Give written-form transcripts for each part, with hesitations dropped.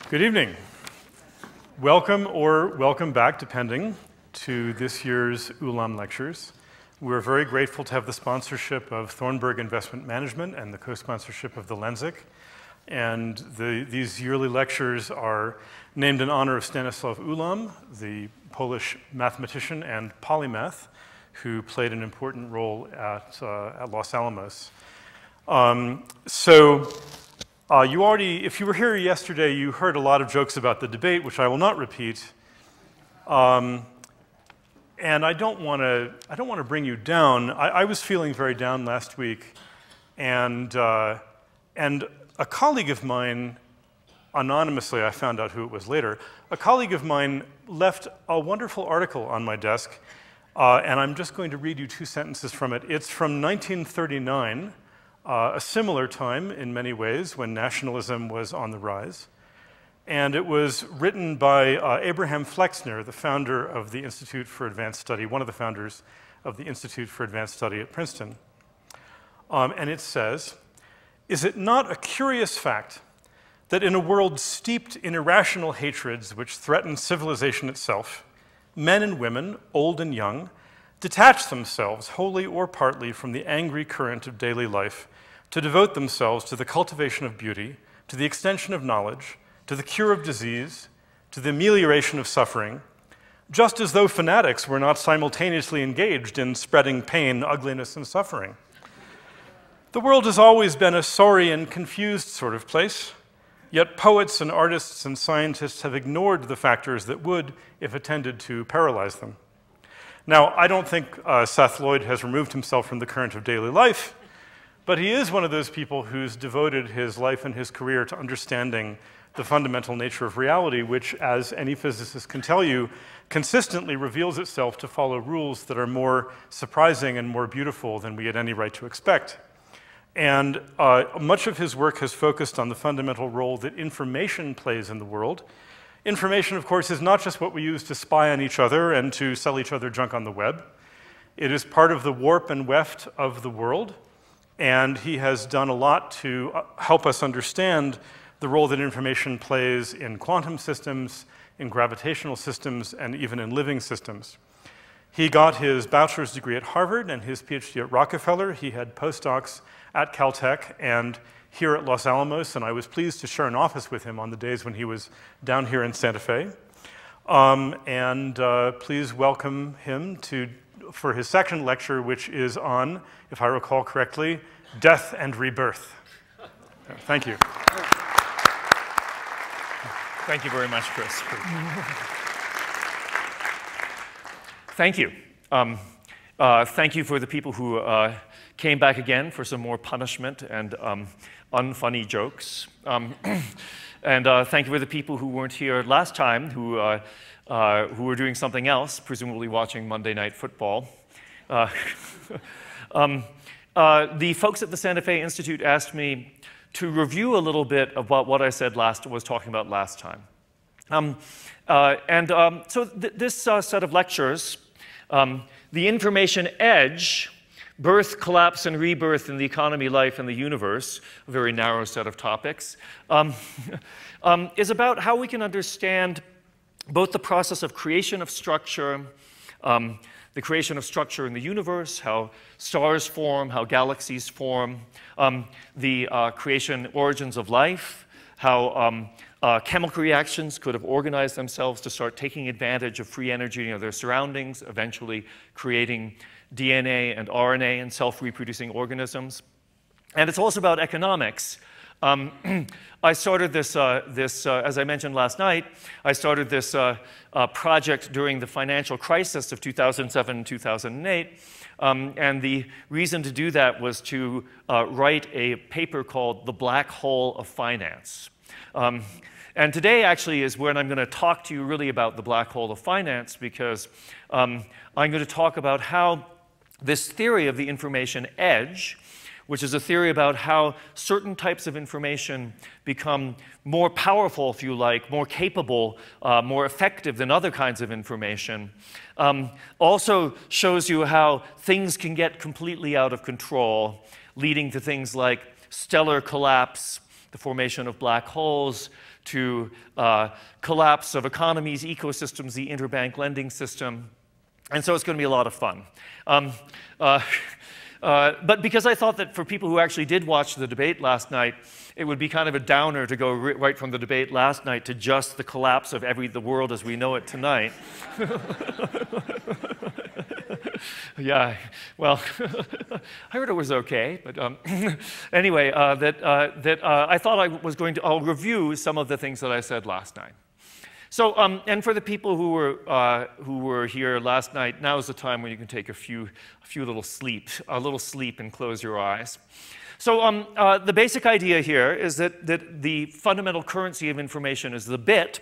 Good evening. Welcome or welcome back, depending, to this year's Ulam Lectures. We're very grateful to have the sponsorship of Thornburg Investment Management and the co-sponsorship of the Lenzik. And these yearly lectures are named in honor of Stanislaw Ulam, the Polish mathematician and polymath who played an important role at Los Alamos. If you were here yesterday, you heard a lot of jokes about the debate, which I will not repeat. And I don't want to bring you down. I was feeling very down last week, and a colleague of mine, anonymously, I found out who it was later, a colleague of mine left a wonderful article on my desk, and I'm just going to read you two sentences from it. It's from 1939. A similar time in many ways when nationalism was on the rise. And it was written by Abraham Flexner, the founder of the Institute for Advanced Study, one of the founders of the Institute for Advanced Study at Princeton. And it says, "Is it not a curious fact that in a world steeped in irrational hatreds which threaten civilization itself, men and women, old and young, detach themselves, wholly or partly, from the angry current of daily life to devote themselves to the cultivation of beauty, to the extension of knowledge, to the cure of disease, to the amelioration of suffering, just as though fanatics were not simultaneously engaged in spreading pain, ugliness, and suffering? The world has always been a sorry and confused sort of place, yet poets and artists and scientists have ignored the factors that would, if attended to, paralyze them." Now, I don't think Seth Lloyd has removed himself from the current of daily life, but he is one of those people who's devoted his life and his career to understanding the fundamental nature of reality, which, as any physicist can tell you, consistently reveals itself to follow rules that are more surprising and more beautiful than we had any right to expect. And much of his work has focused on the fundamental role that information plays in the world. Information, of course, is not just what we use to spy on each other and to sell each other junk on the web. It is part of the warp and weft of the world, and he has done a lot to help us understand the role that information plays in quantum systems, in gravitational systems, and even in living systems. He got his bachelor's degree at Harvard and his PhD at Rockefeller. He had postdocs at Caltech and here at Los Alamos, and I was pleased to share an office with him on the days when he was down here in Santa Fe. Please welcome him for his second lecture, which is on, if I recall correctly, death and rebirth. Thank you. Thank you very much, Chris. Thank you. Thank you for the people who came back again for some more punishment and unfunny jokes. And thank you for the people who weren't here last time, who were doing something else, presumably watching Monday Night Football. The folks at the Santa Fe Institute asked me to review a little bit about what I said was talking about last time. This set of lectures, The Information Edge, Birth, Collapse, and Rebirth in the Economy, Life, and the Universe, a very narrow set of topics, is about how we can understand both the process of creation of structure, the creation of structure in the universe, how stars form, how galaxies form, the origins of life, how chemical reactions could have organized themselves to start taking advantage of free energy of their surroundings, eventually creating DNA and RNA and self-reproducing organisms. And it's also about economics. I started this, as I mentioned last night, I started this project during the financial crisis of 2007 and 2008. And the reason to do that was to write a paper called The Black Hole of Finance. And today actually is when I'm going to talk to you really about the black hole of finance, because I'm going to talk about how this theory of the information edge, which is a theory about how certain types of information become more powerful, if you like, more capable, more effective than other kinds of information, also shows you how things can get completely out of control, leading to things like stellar collapse, the formation of black holes, to collapse of economies, ecosystems, the interbank lending system. And so it's going to be a lot of fun. But because I thought that for people who actually did watch the debate last night, it would be kind of a downer to go right from the debate last night to just the collapse of the world as we know it tonight. Yeah, well, I heard it was okay, but anyway, I thought I'll review some of the things that I said last night. So, and for the people who were here last night, now is the time when you can take a little sleep and close your eyes. So, the basic idea here is that the fundamental currency of information is the bit.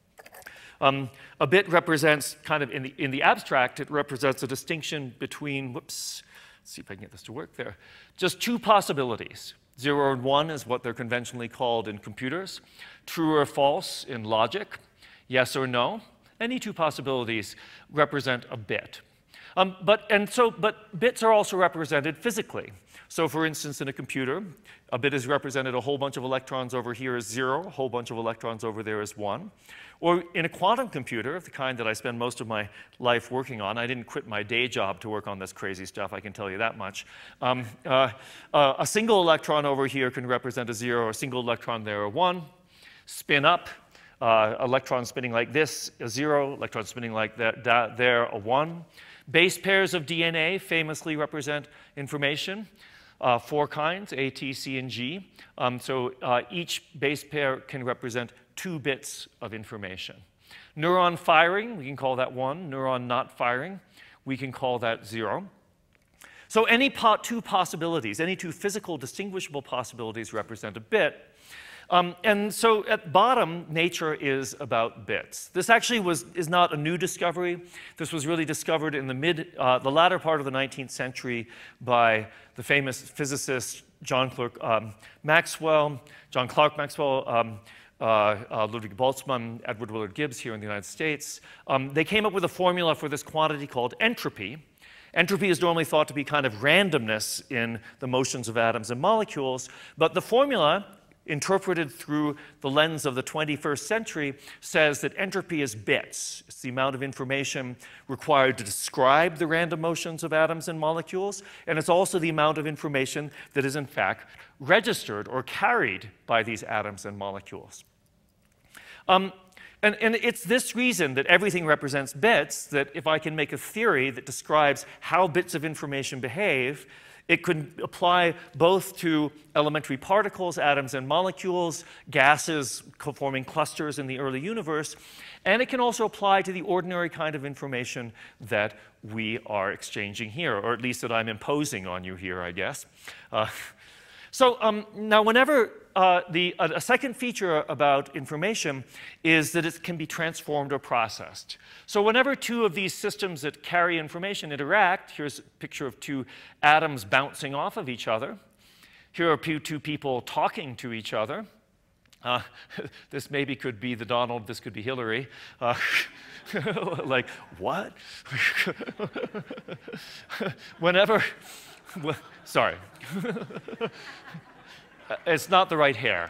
A bit represents, kind of in the abstract, it represents a distinction between, whoops, let's see if I can get this to work there, just two possibilities. 0 and 1 is what they're conventionally called in computers. True or false in logic. Yes or no. Any two possibilities represent a bit. But bits are also represented physically. So for instance, in a computer, a bit is represented, a whole bunch of electrons over here is 0, a whole bunch of electrons over there is 1. Or in a quantum computer, the kind that I spend most of my life working on, I didn't quit my day job to work on this crazy stuff, I can tell you that much. A single electron over here can represent a 0, a single electron there a 1. Spin up, electron spinning like this, a 0, electron spinning like that there, a 1. Base pairs of DNA famously represent information. 4 kinds, A, T, C, and G. So each base pair can represent 2 bits of information. Neuron firing, we can call that 1. Neuron not firing, we can call that 0. So any two possibilities, any two physical distinguishable possibilities represent a bit. And so at bottom, nature is about bits. This actually is not a new discovery. This was really discovered in the latter part of the 19th century by the famous physicist John Clerk Maxwell, Ludwig Boltzmann, Edward Willard Gibbs here in the United States. They came up with a formula for this quantity called entropy. Entropy is normally thought to be kind of randomness in the motions of atoms and molecules, but the formula, interpreted through the lens of the 21st century, says that entropy is bits. It's the amount of information required to describe the random motions of atoms and molecules, and it's also the amount of information that is in fact registered or carried by these atoms and molecules. And it's this reason that everything represents bits, that if I can make a theory that describes how bits of information behave, it could apply both to elementary particles, atoms and molecules, gases forming clusters in the early universe, and it can also apply to the ordinary kind of information that we are exchanging here, or at least that I'm imposing on you here, I guess. Now whenever a second feature about information is that it can be transformed or processed. So whenever two of these systems that carry information interact, here's a picture of 2 atoms bouncing off of each other. Here are 2 people talking to each other. This maybe could be the Donald, this could be Hillary. Like, what? Sorry. It's not the right hair.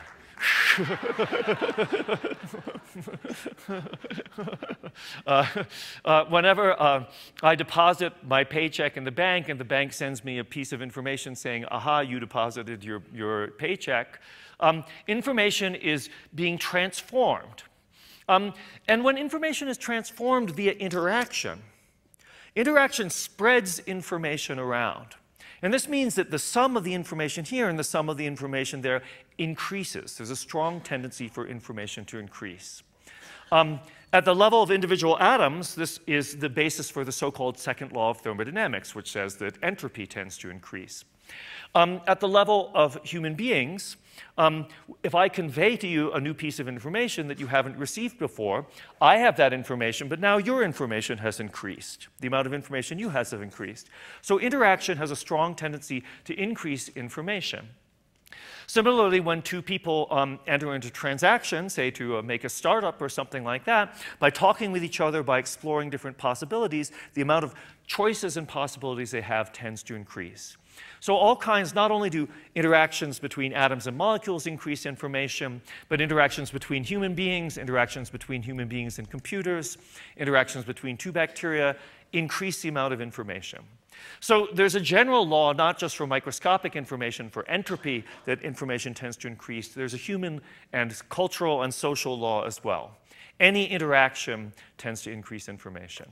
Whenever I deposit my paycheck in the bank and the bank sends me a piece of information saying, aha, you deposited your paycheck, information is being transformed. And when information is transformed via interaction, interaction spreads information around. And this means that the sum of the information here and the sum of the information there increases. There's a strong tendency for information to increase. At the level of individual atoms, this is the basis for the so-called second law of thermodynamics, which says that entropy tends to increase. At the level of human beings, if I convey to you a new piece of information that you haven't received before, I have that information, but now your information has increased. The amount of information you have increased. So interaction has a strong tendency to increase information. Similarly, when 2 people enter into transaction, say to make a startup or something like that, by talking with each other, by exploring different possibilities, the amount of choices and possibilities they have tends to increase. So all kinds, not only do interactions between atoms and molecules increase information, but interactions between human beings and computers, interactions between two bacteria increase the amount of information. So there's a general law, not just for microscopic information, for entropy, that information tends to increase. There's a human and cultural and social law as well. Any interaction tends to increase information.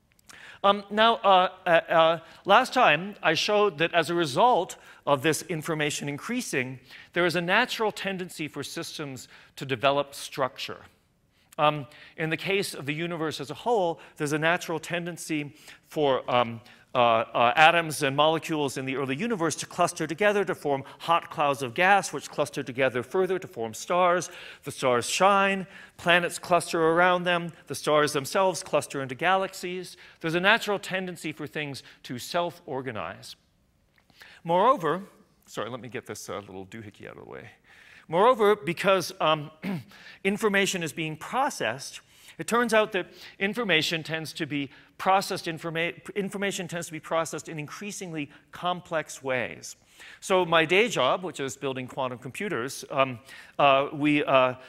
Last time I showed that as a result of this information increasing, there is a natural tendency for systems to develop structure. In the case of the universe as a whole, there's a natural tendency for atoms and molecules in the early universe to cluster together to form hot clouds of gas, which cluster together further to form stars. The stars shine, planets cluster around them, the stars themselves cluster into galaxies. There's a natural tendency for things to self-organize. Moreover, sorry, let me get this little doohickey out of the way. Moreover, because information is being processed, it turns out that information tends to be processed in increasingly complex ways. So my day job, which is building quantum computers, we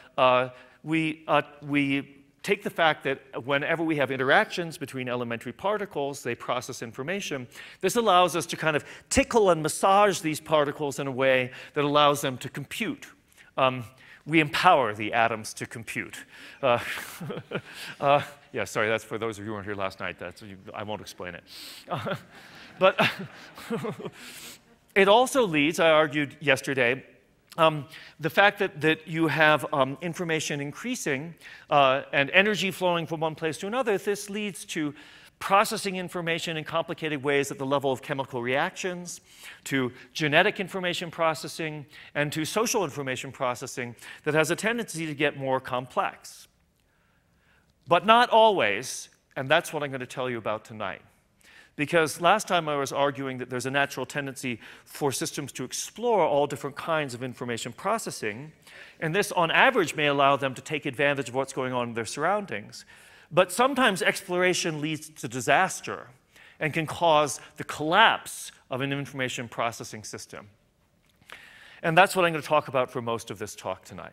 take the fact that whenever we have interactions between elementary particles, they process information. This allows us to kind of tickle and massage these particles in a way that allows them to compute. We empower the atoms to compute. Yeah, sorry, that's for those of you who weren't here last night. I won't explain it. But it also leads, I argued yesterday, the fact that you have information increasing and energy flowing from one place to another, this leads to processing information in complicated ways at the level of chemical reactions, to genetic information processing, and to social information processing that has a tendency to get more complex. But not always, and that's what I'm going to tell you about tonight. Because last time I was arguing that there's a natural tendency for systems to explore all different kinds of information processing, and this on average may allow them to take advantage of what's going on in their surroundings. But sometimes exploration leads to disaster and can cause the collapse of an information processing system. And that's what I'm going to talk about for most of this talk tonight.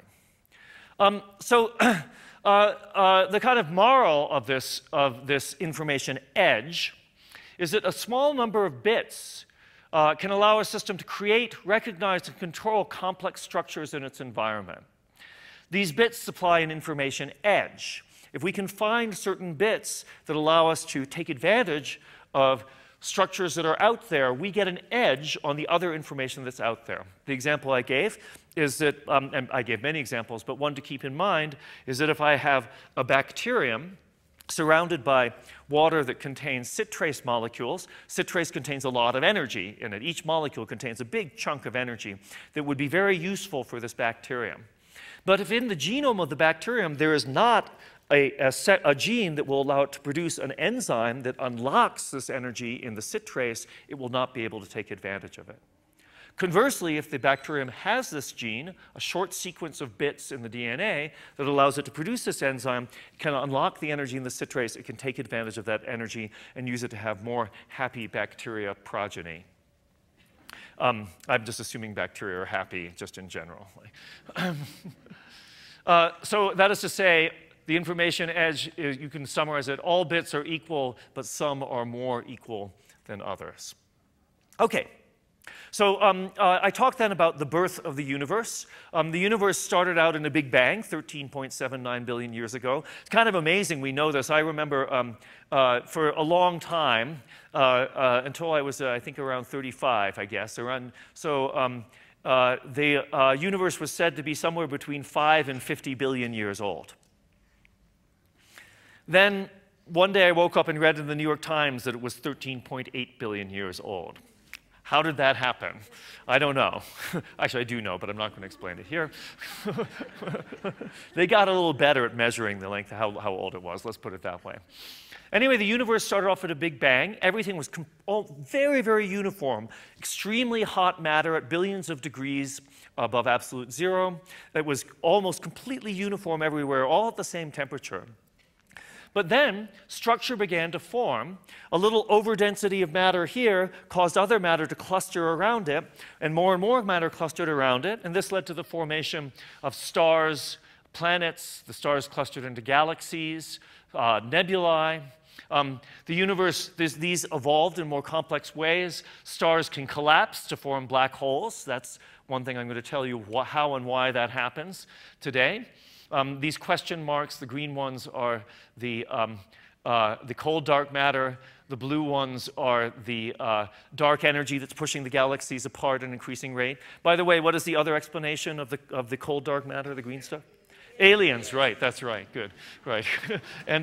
The kind of moral of this information edge is that a small number of bits can allow a system to create, recognize, and control complex structures in its environment. These bits supply an information edge. If we can find certain bits that allow us to take advantage of structures that are out there, we get an edge on the other information that's out there. The example I gave is that, and I gave many examples, but one to keep in mind is that if I have a bacterium surrounded by water that contains citrate molecules, citrate contains a lot of energy in it. Each molecule contains a big chunk of energy that would be very useful for this bacterium. But if in the genome of the bacterium there is not a gene that will allow it to produce an enzyme that unlocks this energy in the citrate, it will not be able to take advantage of it. Conversely, if the bacterium has this gene, a short sequence of bits in the DNA that allows it to produce this enzyme, it can unlock the energy in the citrate, it can take advantage of that energy and use it to have more happy bacteria progeny. I'm just assuming bacteria are happy just in general. So that is to say, the information edge, you can summarize it, all bits are equal, but some are more equal than others. Okay, so I talked then about the birth of the universe. The universe started out in a Big Bang 13.79 billion years ago. It's kind of amazing we know this. I remember for a long time, until I was, I think, around 35, I guess. The universe was said to be somewhere between 5 and 50 billion years old. Then one day I woke up and read in the New York Times that it was 13.8 billion years old. How did that happen? I don't know. Actually, I do know, but I'm not going to explain it here. They got a little better at measuring the length, how old it was. Let's put it that way. Anyway, the universe started off at a Big Bang. Everything was very, very uniform. Extremely hot matter at billions of degrees above absolute zero. It was almost completely uniform everywhere, all at the same temperature. But then structure began to form. A little overdensity of matter here caused other matter to cluster around it, and more matter clustered around it, and this led to the formation of stars, planets, the stars clustered into galaxies, nebulae. The universe, these evolved in more complex ways. Stars can collapse to form black holes. That's one thing I'm going to tell you how and why that happens today. These question marks, the green ones are the cold dark matter. The blue ones are the dark energy that's pushing the galaxies apart at an increasing rate. By the way, what is the other explanation of the cold dark matter, the green stuff? Aliens, right? That's right. Good, right. and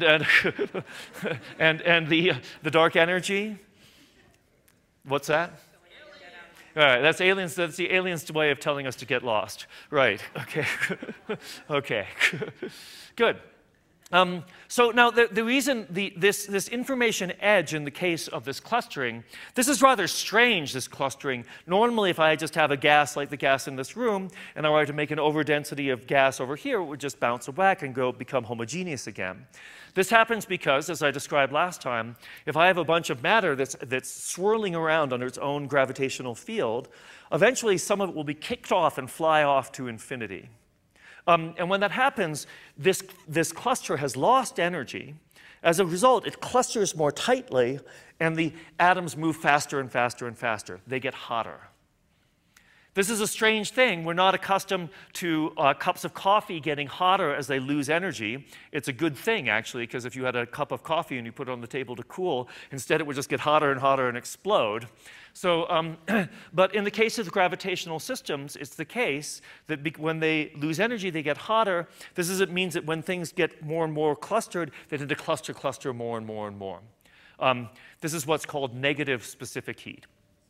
the dark energy. What's that? All right, that's aliens. That's the aliens' way of telling us to get lost. Right. Okay. Okay. Good. So now the reason this information edge in the case of this clustering, this is rather strange, this clustering. Normally, if I just have a gas like the gas in this room, and I were to make an overdensity of gas over here, it would just bounce back and become homogeneous again. This happens because, as I described last time, if I have a bunch of matter that's swirling around under its own gravitational field, eventually some of it will be kicked off and fly off to infinity. And when that happens, this cluster has lost energy. As a result, it clusters more tightly, and the atoms move faster and faster and faster. They get hotter. This is a strange thing. We're not accustomed to cups of coffee getting hotter as they lose energy. It's a good thing, actually, because if you had a cup of coffee and you put it on the table to cool, instead it would just get hotter and hotter and explode. So, but in the case of the gravitational systems, it's the case that when they lose energy, they get hotter. It means that when things get more and more clustered, they tend to cluster more and more and more. This is what's called negative specific heat.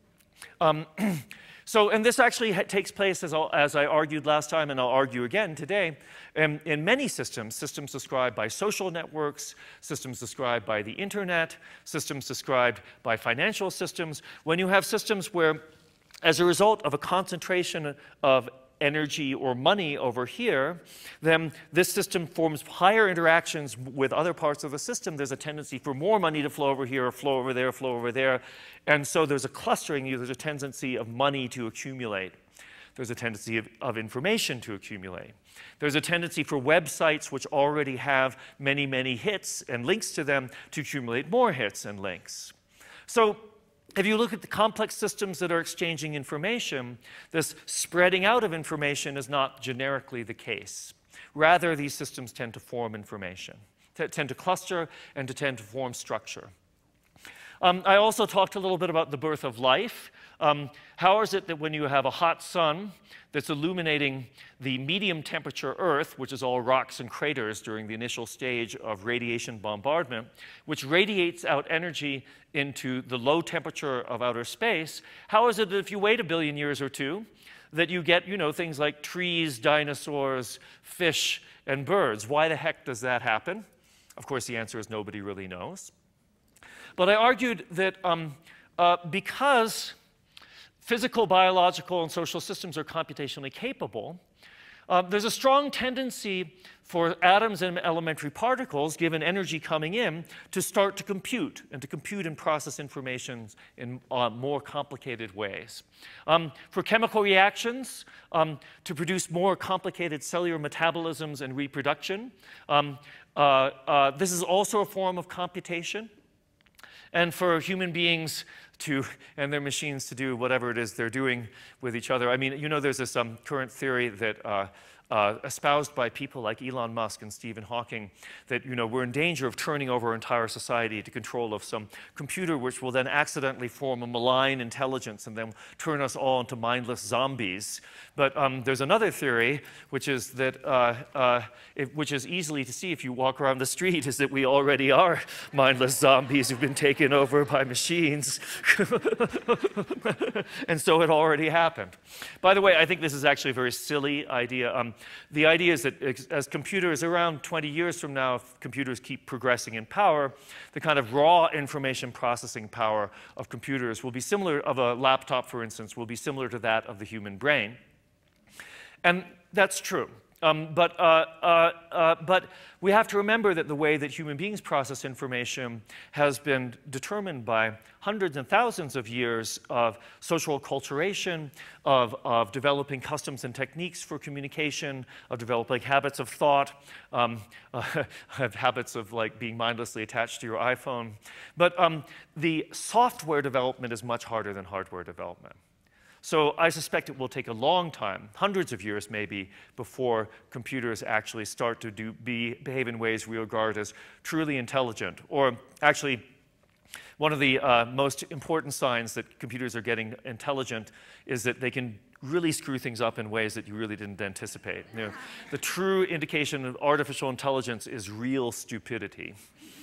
And this actually takes place, as I argued last time, and I'll argue again today, in many systems described by social networks, systems described by the internet, systems described by financial systems. When you have systems where, as a result of a concentration of energy or money over here, then this system forms higher interactions with other parts of the system. There's a tendency for more money to flow over here, or flow over there, flow over there. And so there's a clustering. There's a tendency of money to accumulate. There's a tendency of information to accumulate. There's a tendency for websites which already have many, many hits and links to them to accumulate more hits and links. So if you look at the complex systems that are exchanging information, this spreading out of information is not generically the case. Rather, these systems tend to form information, tend to cluster, and to tend to form structure. I also talked a little bit about the birth of life. How is it that when you have a hot sun that's illuminating the medium temperature Earth, which is all rocks and craters during the initial stage of radiation bombardment, which radiates out energy into the low temperature of outer space, how is it that if you wait a billion years or two, that you get, things like trees, dinosaurs, fish, and birds? Why the heck does that happen? Of course, the answer is nobody really knows. But I argued that because physical, biological, and social systems are computationally capable, there's a strong tendency for atoms and elementary particles, given energy coming in, to start to compute and process information in more complicated ways. For chemical reactions, to produce more complicated cellular metabolisms and reproduction, this is also a form of computation. And for human beings and their machines to do whatever it is they're doing with each other. I mean, there's this current theory that espoused by people like Elon Musk and Stephen Hawking that, we're in danger of turning over our entire society to control of some computer which will then accidentally form a malign intelligence and then turn us all into mindless zombies. But there's another theory, which is that, which is easily to see if you walk around the street, is that we already are mindless zombies who've been taken over by machines. And so it already happened. By the way, I think this is actually a very silly idea. The idea is that as computers, around 20 years from now, if computers keep progressing in power, the kind of raw information processing power of computers will be similar, of a laptop, for instance, will be similar to that of the human brain. And that's true. But we have to remember that the way that human beings process information has been determined by hundreds and thousands of years of social acculturation, of developing customs and techniques for communication, of developing habits of thought, habits of like being mindlessly attached to your iPhone. But the software development is much harder than hardware development. So I suspect it will take a long time, hundreds of years maybe, before computers actually start to behave in ways we regard as truly intelligent. Or actually, one of the most important signs that computers are getting intelligent is that they can really screw things up in ways that you really didn't anticipate. You know, the true indication of artificial intelligence is real stupidity.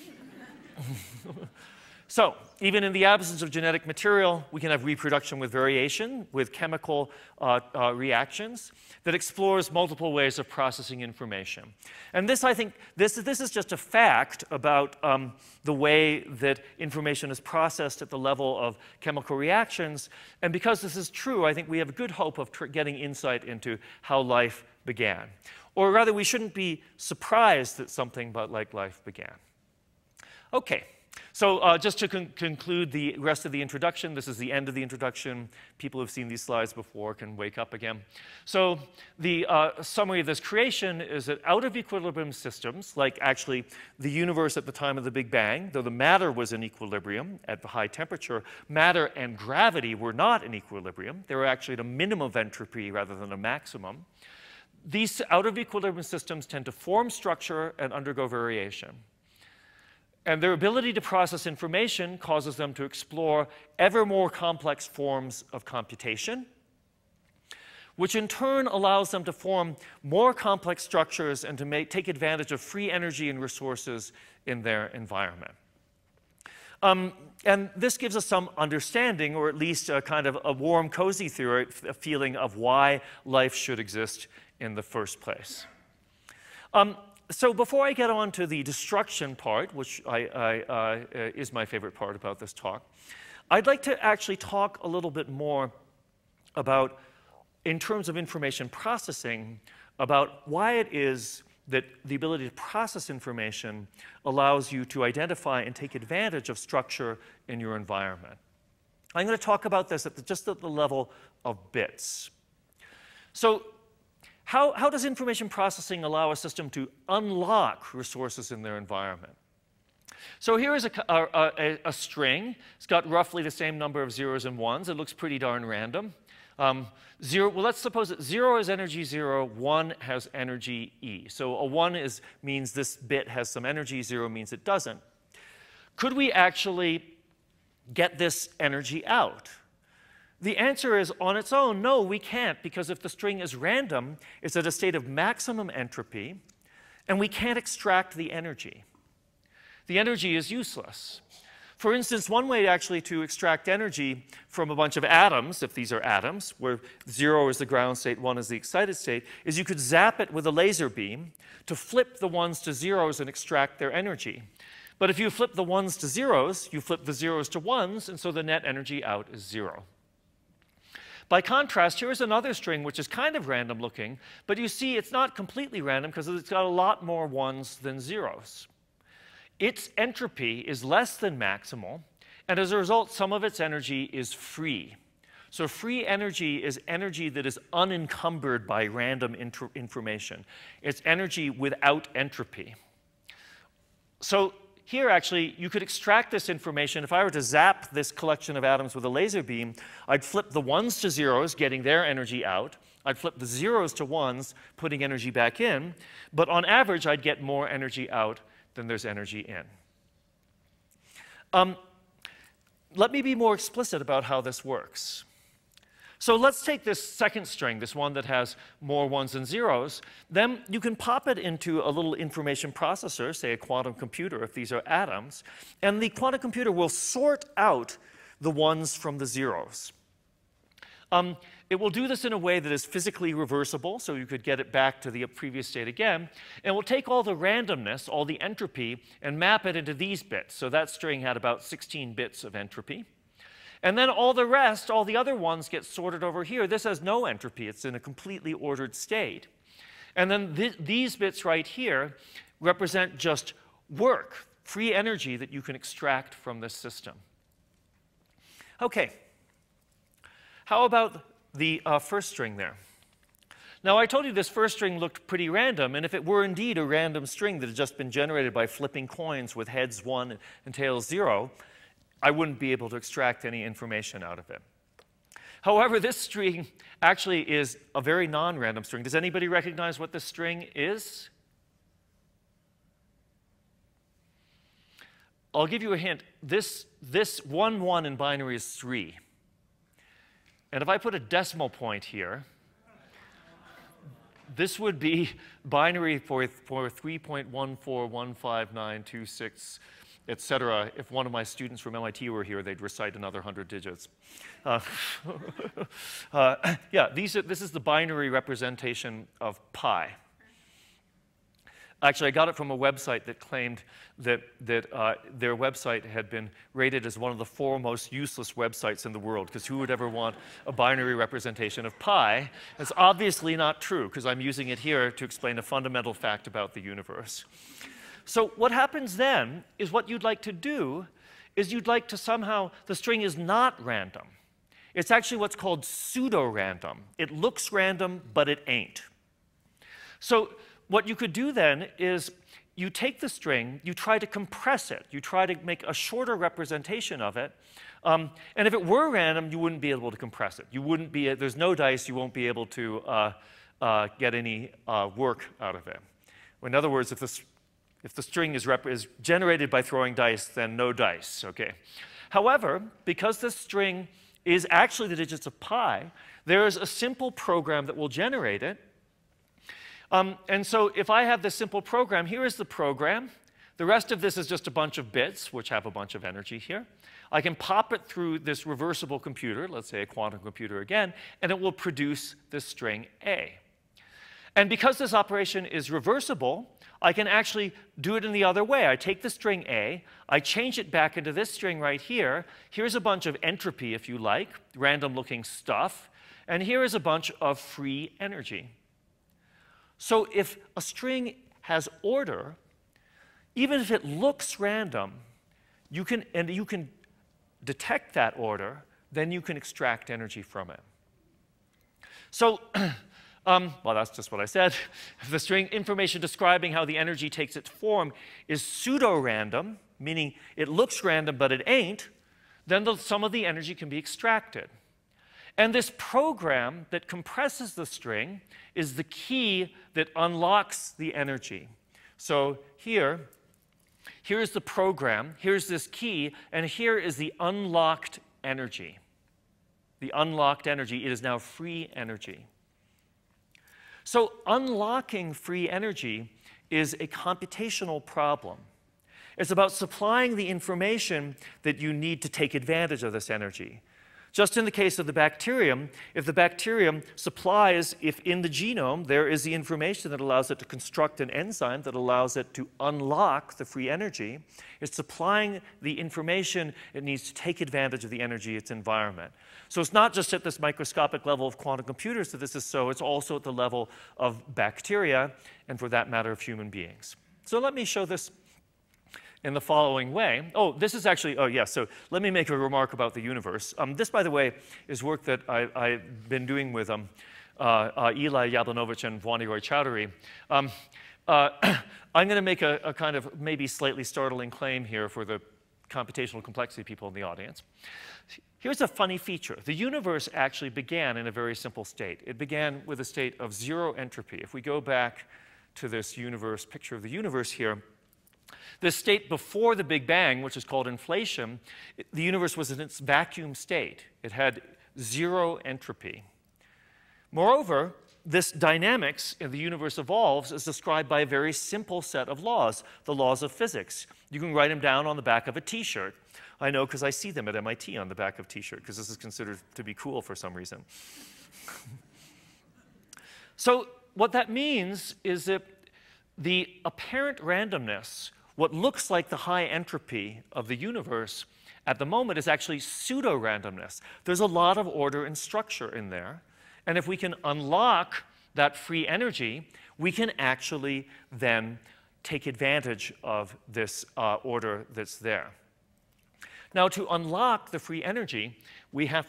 So, even in the absence of genetic material, we can have reproduction with variation, with chemical reactions that explores multiple ways of processing information. And this, I think, this is just a fact about the way that information is processed at the level of chemical reactions. And because this is true, I think we have a good hope of getting insight into how life began. Or rather, we shouldn't be surprised that something like life began. Okay. So just to conclude the rest of the introduction, this is the end of the introduction. People who've seen these slides before can wake up again. So the summary of this creation is that out of equilibrium systems, like actually the universe at the time of the Big Bang, though the matter was in equilibrium at the high temperature, matter and gravity were not in equilibrium. They were actually at a minimum of entropy rather than a maximum. These out of equilibrium systems tend to form structure and undergo variation. And their ability to process information causes them to explore ever more complex forms of computation, which in turn allows them to form more complex structures and to take advantage of free energy and resources in their environment. And this gives us some understanding, or at least a kind of a warm, cozy theory, a feeling of why life should exist in the first place. So before I get on to the destruction part, which is my favorite part about this talk, I'd like to actually talk a little bit more about, in terms of information processing, about why it is that the ability to process information allows you to identify and take advantage of structure in your environment. I'm going to talk about this just at the level of bits. So how does information processing allow a system to unlock resources in their environment? So here is a string. It's got roughly the same number of zeros and ones. It looks pretty darn random. Well, let's suppose that 0 is energy 0, 1 has energy E. So a 1 means this bit has some energy, 0 means it doesn't. Could we actually get this energy out? The answer is, on its own, no, we can't, because if the string is random, it's at a state of maximum entropy, and we can't extract the energy. The energy is useless. For instance, one way actually to extract energy from a bunch of atoms, if these are atoms, where 0 is the ground state, 1 is the excited state, is you could zap it with a laser beam to flip the 1s to 0s and extract their energy. But if you flip the 1s to 0s, you flip the 0s to 1s, and so the net energy out is 0. By contrast, here's another string which is kind of random looking, but you see it's not completely random because it's got a lot more 1s than 0s. Its entropy is less than maximal, and as a result, some of its energy is free. So free energy is energy that is unencumbered by random information. It's energy without entropy. So here, actually, you could extract this information. If I were to zap this collection of atoms with a laser beam, I'd flip the 1s to 0s, getting their energy out. I'd flip the 0s to 1s, putting energy back in. But on average, I'd get more energy out than there's energy in. Let me be more explicit about how this works. So let's take this second string, this one that has more 1s and 0s. Then you can pop it into a little information processor, say a quantum computer if these are atoms, and the quantum computer will sort out the 1s from the 0s. It will do this in a way that is physically reversible, so you could get it back to the previous state again. And we'll take all the randomness, all the entropy, and map it into these bits. So that string had about 16 bits of entropy. And then all the rest, all the other ones, get sorted over here. This has no entropy. It's in a completely ordered state. And then these bits right here represent just work, free energy that you can extract from this system. Okay. How about the first string there? Now, I told you this first string looked pretty random, and if it were indeed a random string that had just been generated by flipping coins with heads 1 and tails 0, I wouldn't be able to extract any information out of it. However, this string actually is a very non-random string. Does anybody recognize what this string is? I'll give you a hint. This 1, 1 in binary is 3. And if I put a decimal point here, this would be binary for 3.1415926, etc. If one of my students from MIT were here, they'd recite another 100 digits. Yeah, this is the binary representation of pi. Actually, I got it from a website that claimed that their website had been rated as one of the 4 most useless websites in the world, because who would ever want a binary representation of pi? That's obviously not true, because I'm using it here to explain a fundamental fact about the universe. So what happens then is what you'd like to do is you'd like to somehow, the string is not random. It's actually what's called pseudo-random. It looks random, but it ain't. So what you could do then is you take the string, you try to compress it, you try to make a shorter representation of it, and if it were random, you wouldn't be able to compress it. You wouldn't be, there's no dice, you won't be able to get any work out of it. In other words, if the string is generated by throwing dice, then no dice, okay? However, because this string is actually the digits of pi, there is a simple program that will generate it. And so if I have this simple program, here is the program. The rest of this is just a bunch of bits, which have a bunch of energy here. I can pop it through this reversible computer, let's say a quantum computer again, and it will produce this string A. And because this operation is reversible, I can actually do it in the other way. I take the string A, I change it back into this string right here. Here's a bunch of entropy, if you like, random-looking stuff. And here is a bunch of free energy. So if a string has order, even if it looks random, you can detect that order, then you can extract energy from it. So, well, that's just what I said. If the string information describing how the energy takes its form is pseudo-random, meaning it looks random but it ain't, then some of the energy can be extracted. And this program that compresses the string is the key that unlocks the energy. So here's the program, here's this key, and here is the unlocked energy. The unlocked energy, it is now free energy. So unlocking free energy is a computational problem. It's about supplying the information that you need to take advantage of this energy. Just in the case of the bacterium, if the bacterium supplies, if in the genome there is the information that allows it to construct an enzyme that allows it to unlock the free energy, it's supplying the information it needs to take advantage of the energy of its environment. So it's not just at this microscopic level of quantum computers that this is so, it's also at the level of bacteria, and for that matter, of human beings. So let me show this in the following way. Oh, this is actually, oh yes, so let me make a remark about the universe. This, by the way, is work that I've been doing with Eli Yablanovich and Vwaniroy Chowdhury. I'm going to make a kind of maybe slightly startling claim here for the computational complexity people in the audience. Here's a funny feature. The universe actually began in a very simple state. It began with a state of zero entropy. If we go back to this universe, picture of the universe here, this state before the Big Bang, which is called inflation, the universe was in its vacuum state. It had zero entropy. Moreover, this dynamics in the universe evolves is described by a very simple set of laws, the laws of physics. You can write them down on the back of a T-shirt. I know because I see them at MIT on the back of T-shirt, because this is considered to be cool for some reason. So what that means is that the apparent randomness, what looks like the high entropy of the universe at the moment, is actually pseudo-randomness. There's a lot of order and structure in there. And if we can unlock that free energy, we can actually then take advantage of this order that's there. Now, to unlock the free energy, we have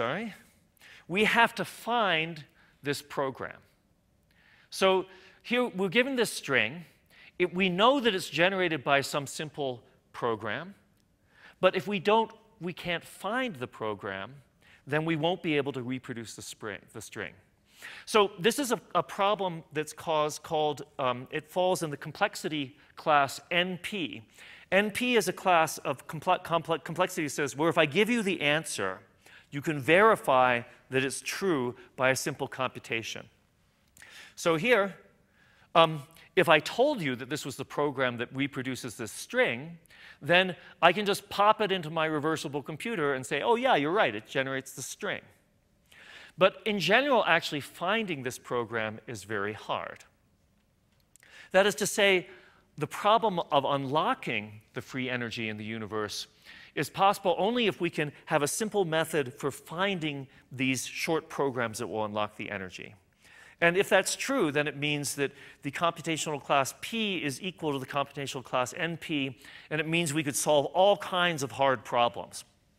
to find this program. So here we're given this string. We know that it's generated by some simple program, but if we can't find the program, then we won't be able to reproduce the string. So this is a problem that's called, it falls in the complexity class NP. NP is a class of complexity says, where if I give you the answer, you can verify that it's true by a simple computation. So here, if I told you that this was the program that reproduces this string, then I can just pop it into my reversible computer and say, oh yeah, you're right, it generates the string. But in general, actually finding this program is very hard. That is to say, the problem of unlocking the free energy in the universe is possible only if we can have a simple method for finding these short programs that will unlock the energy. And if that's true, then it means that the computational class P is equal to the computational class NP, and it means we could solve all kinds of hard problems.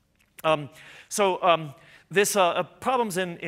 Problems in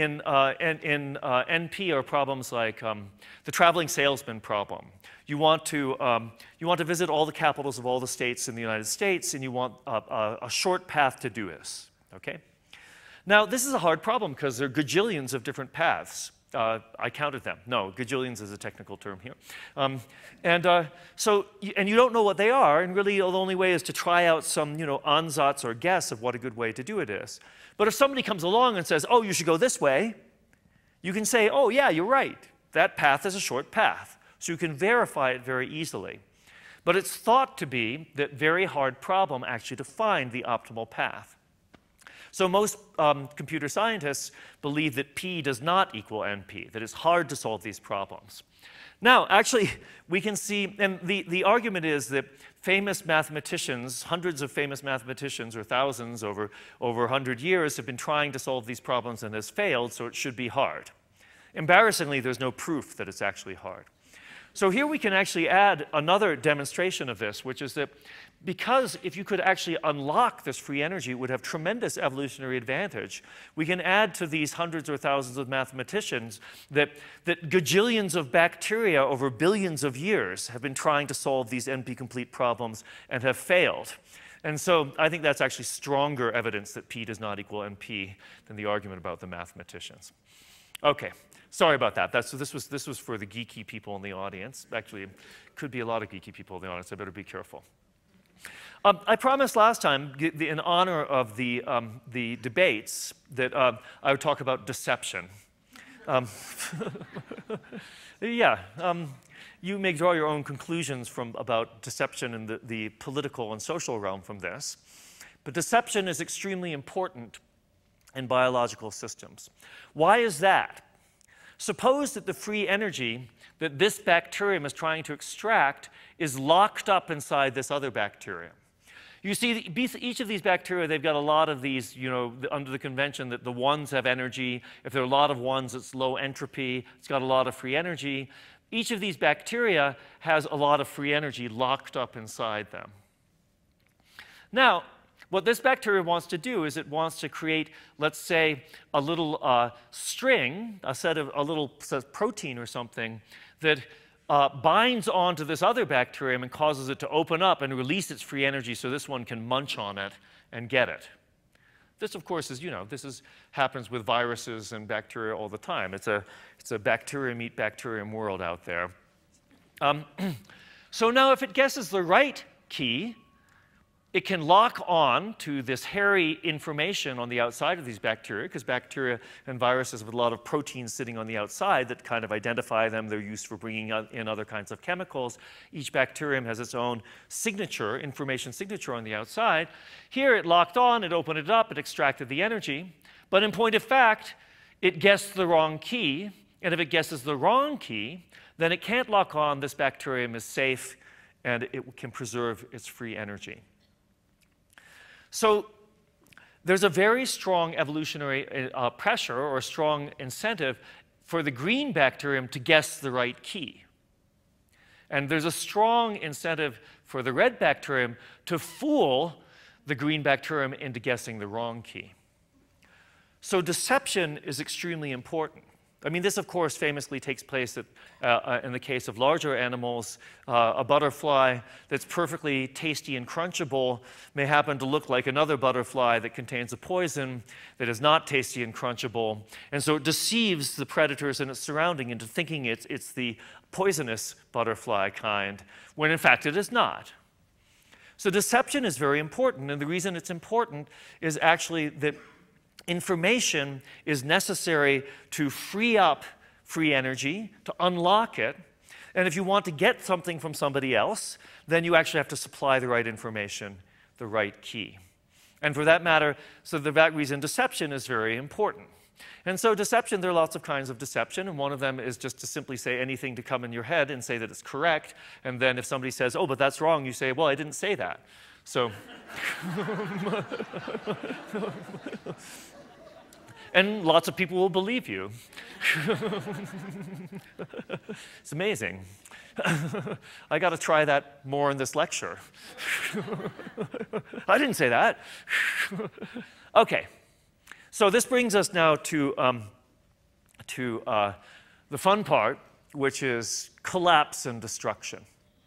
NP are problems like the traveling salesman problem. You want to visit all the capitals of all the states in the United States, and you want a short path to do this. Okay? Now, this is a hard problem because there are gajillions of different paths. I counted them. No, gajillions is a technical term here. And you don't know what they are, and really the only way is to try out some, ansatz or guess of what a good way to do it is. But if somebody comes along and says, oh, you should go this way, you can say, oh, yeah, you're right. That path is a short path. So you can verify it very easily. But it's thought to be that very hard problem actually to find the optimal path. So most computer scientists believe that P does not equal NP, that it's hard to solve these problems. Now, actually, we can see, and the argument is that famous mathematicians, hundreds of famous mathematicians, or thousands over 100 years, have been trying to solve these problems and has failed, so it should be hard. Embarrassingly, there's no proof that it's actually hard. So here we can actually add another demonstration of this, which is that because if you could actually unlock this free energy, it would have tremendous evolutionary advantage. We can add to these hundreds or thousands of mathematicians that gajillions of bacteria over billions of years have been trying to solve these NP-complete problems and have failed. And so I think that's actually stronger evidence that P does not equal NP than the argument about the mathematicians. Okay. Sorry about that. This was for the geeky people in the audience. Actually, it could be a lot of geeky people in the audience. I better be careful. I promised last time, in honor of the debates, that I would talk about deception. You may draw your own conclusions about deception in the political and social realm from this. But deception is extremely important in biological systems. Why is that? Suppose that the free energy that this bacterium is trying to extract is locked up inside this other bacterium. You see, each of these bacteria, they've got a lot of these, under the convention that the ones have energy. If there are a lot of ones, it's low entropy. It's got a lot of free energy. Each of these bacteria has a lot of free energy locked up inside them. Now, what this bacteria wants to do is it wants to create, let's say, a little string, a little protein or something that binds onto this other bacterium and causes it to open up and release its free energy so this one can munch on it and get it. This, of course, is, happens with viruses and bacteria all the time. It's a bacterium eat bacterium world out there. So now if it guesses the right key, it can lock on to this hairy information on the outside of these bacteria, because bacteria and viruses have a lot of proteins sitting on the outside that kind of identify them. They're used for bringing in other kinds of chemicals. Each bacterium has its own signature, information signature on the outside. Here it locked on, it opened it up, it extracted the energy. But in point of fact, it guessed the wrong key. And if it guesses the wrong key, then it can't lock on. This bacterium is safe, and it can preserve its free energy. So there's a very strong evolutionary pressure or strong incentive for the green bacterium to guess the right key. And there's a strong incentive for the red bacterium to fool the green bacterium into guessing the wrong key. So deception is extremely important. I mean, this, of course, famously takes place in the case of larger animals. A butterfly that's perfectly tasty and crunchable may happen to look like another butterfly that contains a poison that is not tasty and crunchable. And so it deceives the predators in its surrounding into thinking it's the poisonous butterfly kind, when in fact it is not. So deception is very important, and the reason it's important is actually that information is necessary to free up free energy, to unlock it. And if you want to get something from somebody else, then you actually have to supply the right information, the right key. And for that matter, so for that reason, deception is very important. And so deception, there are lots of kinds of deception, and one of them is just to simply say anything to come in your head and say that it's correct. And then if somebody says, oh, but that's wrong, you say, well, I didn't say that. So and lots of people will believe you. It's amazing. I got to try that more in this lecture. I didn't say that. Okay, so this brings us now to the fun part, which is collapse and destruction.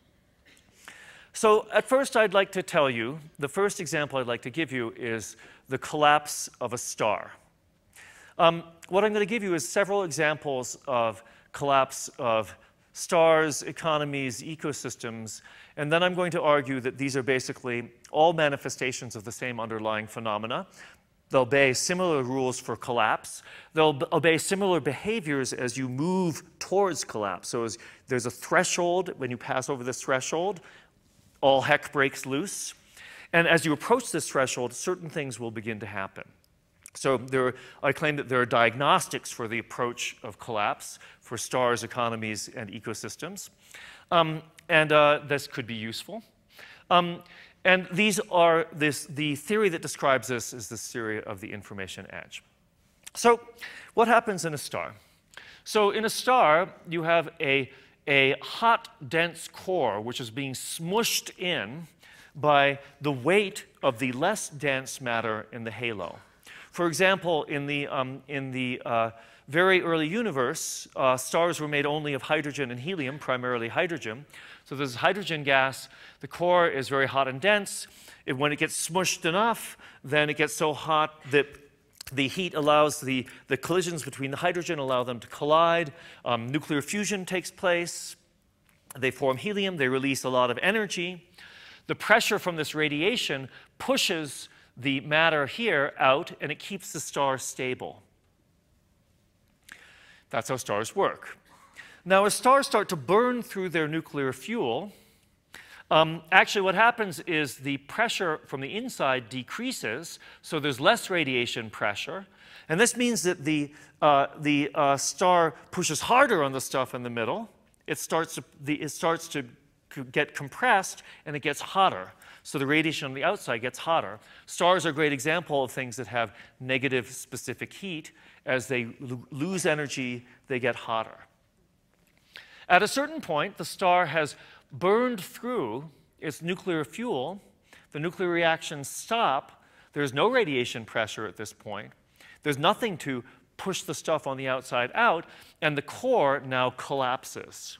So at first I'd like to tell you, the first example I'd like to give you is the collapse of a star. What I'm going to give you is several examples of collapse of stars, economies, ecosystems, and then I'm going to argue that these are basically all manifestations of the same underlying phenomena. They'll obey similar rules for collapse. They'll obey similar behaviors as you move towards collapse. So there's a threshold. When you pass over this threshold, all heck breaks loose. And as you approach this threshold, certain things will begin to happen. So I claim that there are diagnostics for the approach of collapse for stars, economies, and ecosystems. This could be useful. And these are the theory that describes this is this theory of the information edge. So what happens in a star? So in a star, you have a hot, dense core, which is being smushed in by the weight of the less dense matter in the halo. For example, in the very early universe, stars were made only of hydrogen and helium, primarily hydrogen. So there's hydrogen gas. The core is very hot and dense. When it gets smushed enough, then it gets so hot that the heat allows the collisions between the hydrogen, allow them to collide. Nuclear fusion takes place. They form helium. They release a lot of energy. The pressure from this radiation pushes the matter here out, and it keeps the star stable. That's how stars work. Now, as stars start to burn through their nuclear fuel, actually what happens is the pressure from the inside decreases, so there's less radiation pressure. And this means that the star pushes harder on the stuff in the middle. It starts to get compressed, and it gets hotter. So the radiation on the outside gets hotter. Stars are a great example of things that have negative specific heat. As they lose energy, they get hotter. At a certain point, the star has burned through its nuclear fuel. The nuclear reactions stop. There's no radiation pressure at this point. There's nothing to push the stuff on the outside out, and the core now collapses.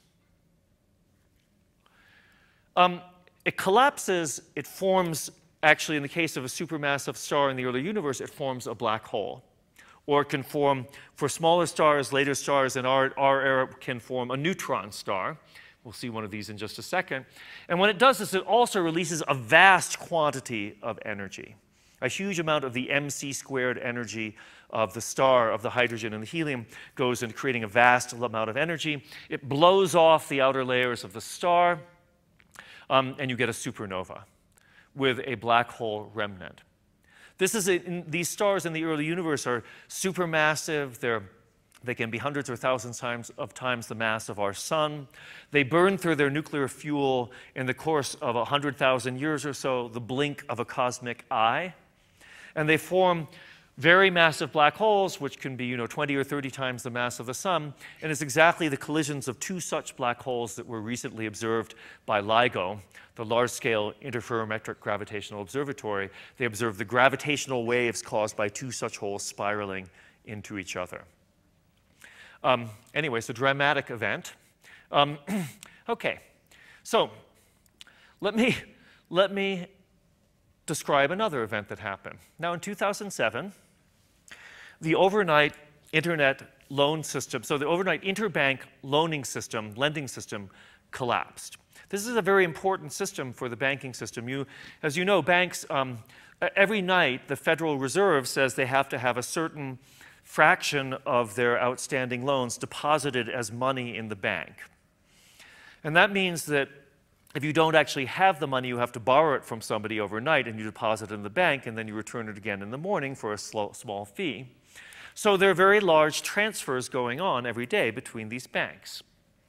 It collapses, it forms, actually in the case of a supermassive star in the early universe, it forms a black hole. Or it can form, for smaller stars, later stars in our era can form a neutron star. We'll see one of these in just a second. And when it does this, it also releases a vast quantity of energy. A huge amount of the mc² energy of the star, of the hydrogen and the helium, goes into creating a vast amount of energy. It blows off the outer layers of the star, and you get a supernova with a black hole remnant. These stars in the early universe are supermassive. They can be hundreds or thousands of times the mass of our sun. They burn through their nuclear fuel in the course of 100,000 years or so, the blink of a cosmic eye. And they form very massive black holes, which can be 20 or 30 times the mass of the sun. And it's exactly the collisions of two such black holes that were recently observed by LIGO, the Large-Scale Interferometric Gravitational Observatory. They observed the gravitational waves caused by two such holes spiraling into each other. Anyway, it's a dramatic event. OK, so let me describe another event that happened. Now, in 2007, the overnight internet loan system, so the overnight interbank loaning system, lending system, collapsed. This is a very important system for the banking system. As you know, banks, every night, the Federal Reserve says they have to have a certain fraction of their outstanding loans deposited as money in the bank. And that means that if you don't actually have the money, you have to borrow it from somebody overnight, and you deposit it in the bank, and then you return it again in the morning for a small fee. So there are very large transfers going on every day between these banks.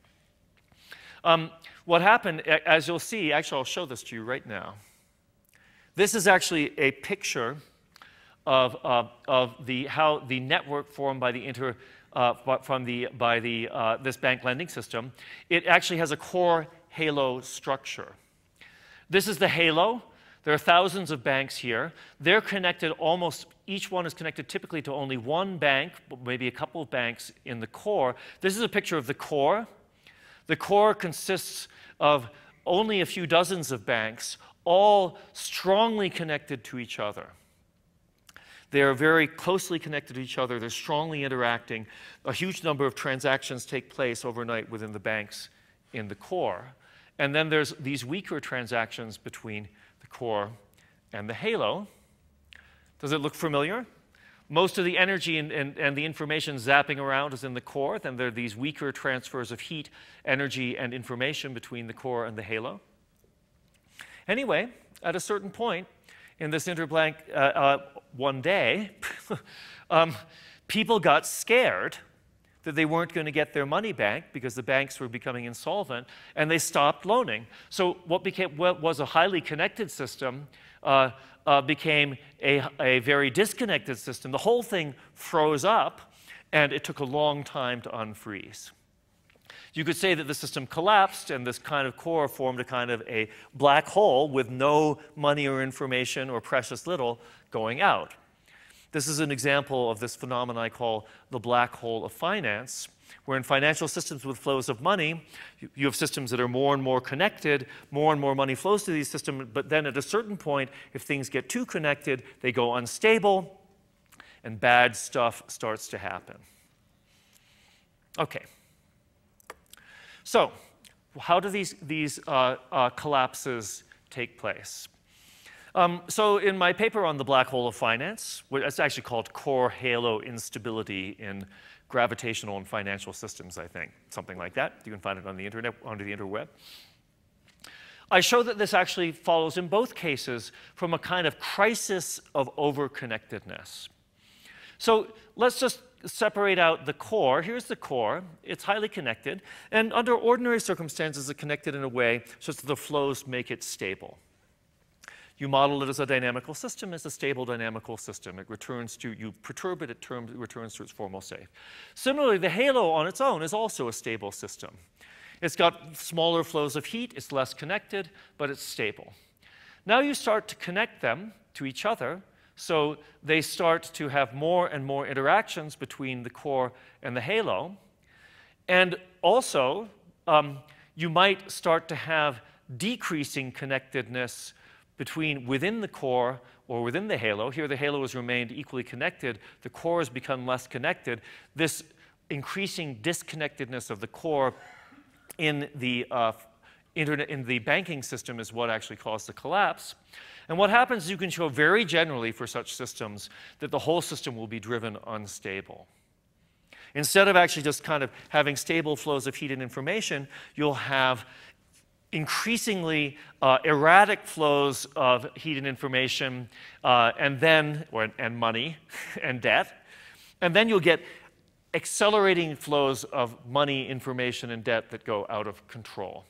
What happened, as you'll see, actually I'll show this to you right now. This is actually a picture of how the network formed by this bank lending system. It actually has a core halo structure. This is the halo. There are thousands of banks here. They're connected each one is connected typically to only one bank, maybe a couple of banks in the core. This is a picture of the core. The core consists of only a few dozens of banks, all strongly connected to each other. They are very closely connected to each other. They're strongly interacting. A huge number of transactions take place overnight within the banks in the core. And then there's these weaker transactions between the core and the halo. Does it look familiar? Most of the energy and the information zapping around is in the core. Then there are these weaker transfers of heat, energy, and information between the core and the halo. Anyway, at a certain point in this interbank one day, people got scared that they weren't going to get their money back because the banks were becoming insolvent, and they stopped loaning. So what was a highly connected system became a very disconnected system. The whole thing froze up, and it took a long time to unfreeze. You could say that the system collapsed, and this kind of core formed a kind of a black hole with no money or information or precious little going out. This is an example of this phenomenon I call the black hole of finance, where in financial systems with flows of money, you have systems that are more and more connected, more and more money flows to these systems, but then at a certain point, if things get too connected, they go unstable, and bad stuff starts to happen. Okay. So how do these collapses take place? So in my paper on the black hole of finance, it's actually called core halo instability in gravitational and financial systems, I think, something like that. You can find it on the internet, onto the interweb. I show that this actually follows in both cases from a kind of crisis of overconnectedness. So let's just separate out the core. Here's the core. It's highly connected. And under ordinary circumstances, it's connected in a way so that the flows make it stable. You model it as a dynamical system, as a stable dynamical system. It returns to, you perturb it, it returns to its formal state. Similarly, the halo on its own is also a stable system. It's got smaller flows of heat, it's less connected, but it's stable. Now you start to connect them to each other, so they start to have more and more interactions between the core and the halo. And also, you might start to have decreasing connectedness within the core or within the halo. Here the halo has remained equally connected. The core has become less connected. This increasing disconnectedness of the core in the banking system is what actually caused the collapse. And what happens is you can show very generally for such systems that the whole system will be driven unstable. Instead of actually just kind of having stable flows of heat and information, you'll have increasingly erratic flows of heat and information, and money and debt. And then you'll get accelerating flows of money, information, and debt that go out of control.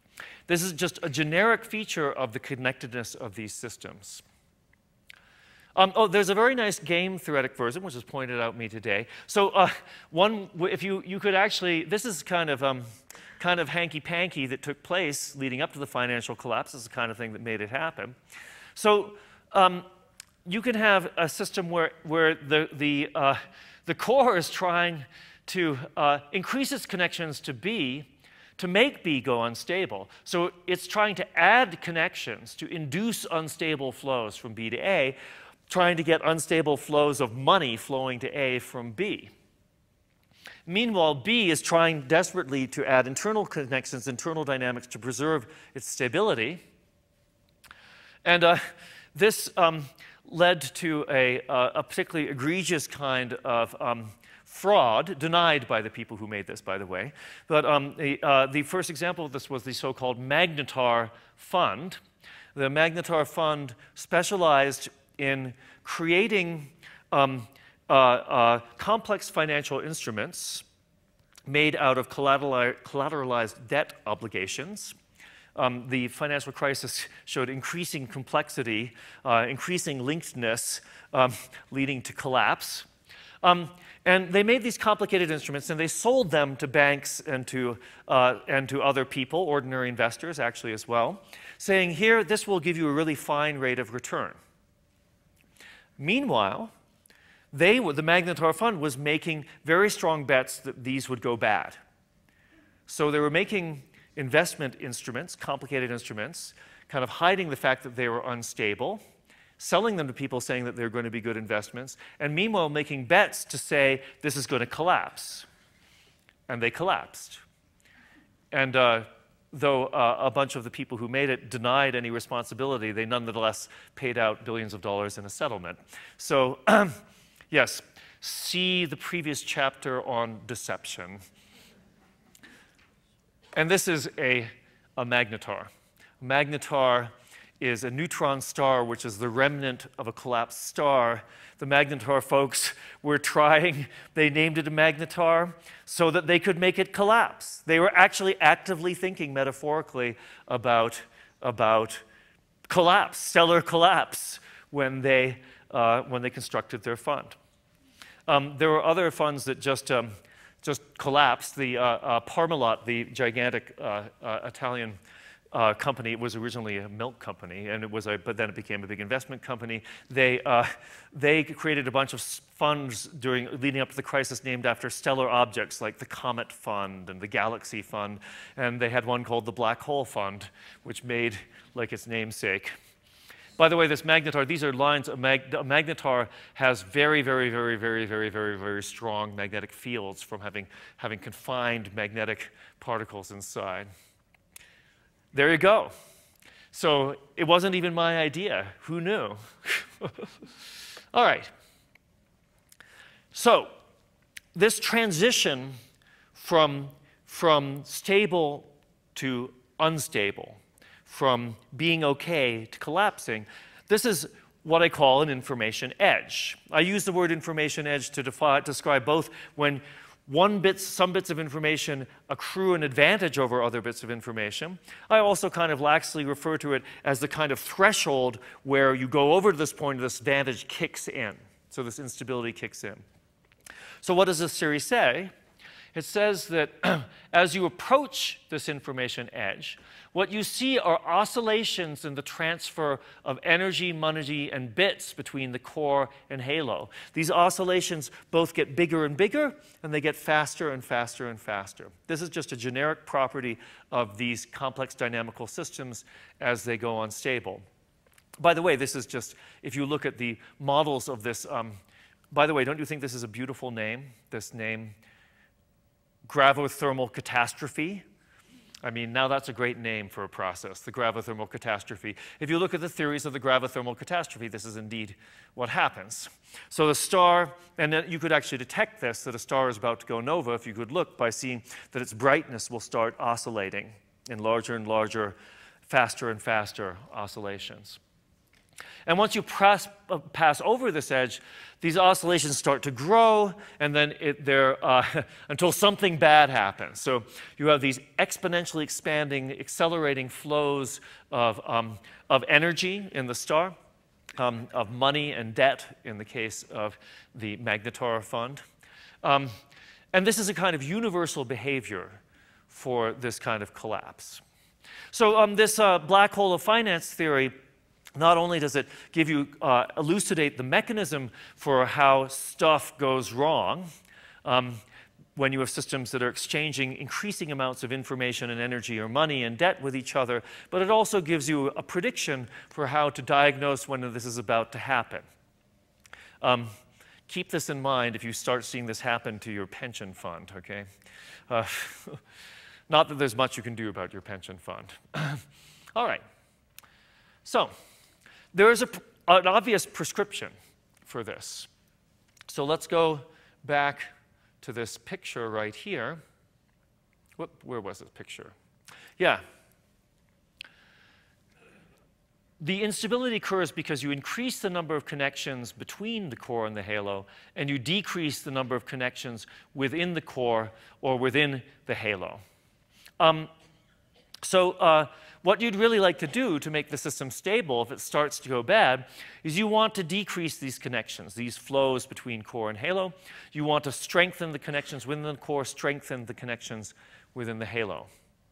This is just a generic feature of the connectedness of these systems. Oh, there's a very nice game theoretic version, which was pointed out me today. So if you could actually, this is kind of hanky-panky that took place leading up to the financial collapse. This is the kind of thing that made it happen. So you can have a system where the core is trying to increase its connections to B to make B go unstable. So it's trying to add connections to induce unstable flows from B to A, trying to get unstable flows of money flowing to A from B. Meanwhile, B is trying desperately to add internal connections, internal dynamics to preserve its stability. And this led to a particularly egregious kind of fraud, denied by the people who made this, by the way. But the first example of this was the so-called Magnetar Fund. The Magnetar Fund specialized in creating complex financial instruments made out of collateralized debt obligations. The financial crisis showed increasing complexity, increasing linkedness, leading to collapse. And they made these complicated instruments, and they sold them to banks and to other people, ordinary investors actually as well, saying, here, this will give you a really fine rate of return. Meanwhile, the Magnetar Fund was making very strong bets that these would go bad. So they were making investment instruments, complicated instruments, kind of hiding the fact that they were unstable, selling them to people saying that they're going to be good investments, and meanwhile making bets to say this is going to collapse. And they collapsed. And though a bunch of the people who made it denied any responsibility, they nonetheless paid out billions of dollars in a settlement. So yes, see the previous chapter on deception. And this is a magnetar. Magnetar is a neutron star, which is the remnant of a collapsed star. The Magnetar folks were trying, they named it a magnetar so that they could make it collapse. They were actually actively thinking metaphorically about collapse, stellar collapse, when they constructed their fund. There were other funds that just collapsed. The Parmalat, the gigantic Italian company, was originally a milk company, and but then it became a big investment company. They created a bunch of funds leading up to the crisis named after stellar objects like the Comet Fund and the Galaxy Fund, and they had one called the Black Hole Fund, which made like its namesake. By the way, this magnetar, these are lines. A magnetar has very, very, very, very, very, very, very strong magnetic fields from having confined magnetic particles inside. There you go. So it wasn't even my idea. Who knew? All right. So this transition from stable to unstable, from being okay to collapsing, this is what I call an information edge. I use the word information edge to describe both when some bits of information accrue an advantage over other bits of information. I also kind of laxly refer to it as the kind of threshold where you go over to this point and this advantage kicks in. So this instability kicks in. So what does this series say? It says that as you approach this information edge, what you see are oscillations in the transfer of energy, money, and bits between the core and halo. These oscillations both get bigger and bigger, and they get faster and faster and faster. This is just a generic property of these complex dynamical systems as they go unstable. By the way, this is just, if you look at the models of this, by the way, don't you think this is a beautiful name, this name? Gravothermal catastrophe. I mean, now that's a great name for a process, the gravothermal catastrophe. If you look at the theories of the gravothermal catastrophe, this is indeed what happens. So the star, and then you could actually detect this, that a star is about to go nova, if you could look by seeing that its brightness will start oscillating in larger and larger, faster and faster oscillations. And once you pass over this edge, these oscillations start to grow, and then until something bad happens. So you have these exponentially expanding, accelerating flows of energy in the star. of money and debt in the case of the Magnetar Fund. And this is a kind of universal behavior for this kind of collapse. So this black hole of finance theory, not only does it give you, elucidate the mechanism for how stuff goes wrong, when you have systems that are exchanging increasing amounts of information and energy or money and debt with each other, but it also gives you a prediction for how to diagnose when this is about to happen. Keep this in mind if you start seeing this happen to your pension fund, okay? Not that there's much you can do about your pension fund. All right. So there is an obvious prescription for this. So let's go back to this picture right here. Where was this picture? Yeah. The instability occurs because you increase the number of connections between the core and the halo, and you decrease the number of connections within the core or within the halo. What you'd really like to do to make the system stable if it starts to go bad is you want to decrease these connections, these flows between core and halo. You want to strengthen the connections within the core, strengthen the connections within the halo.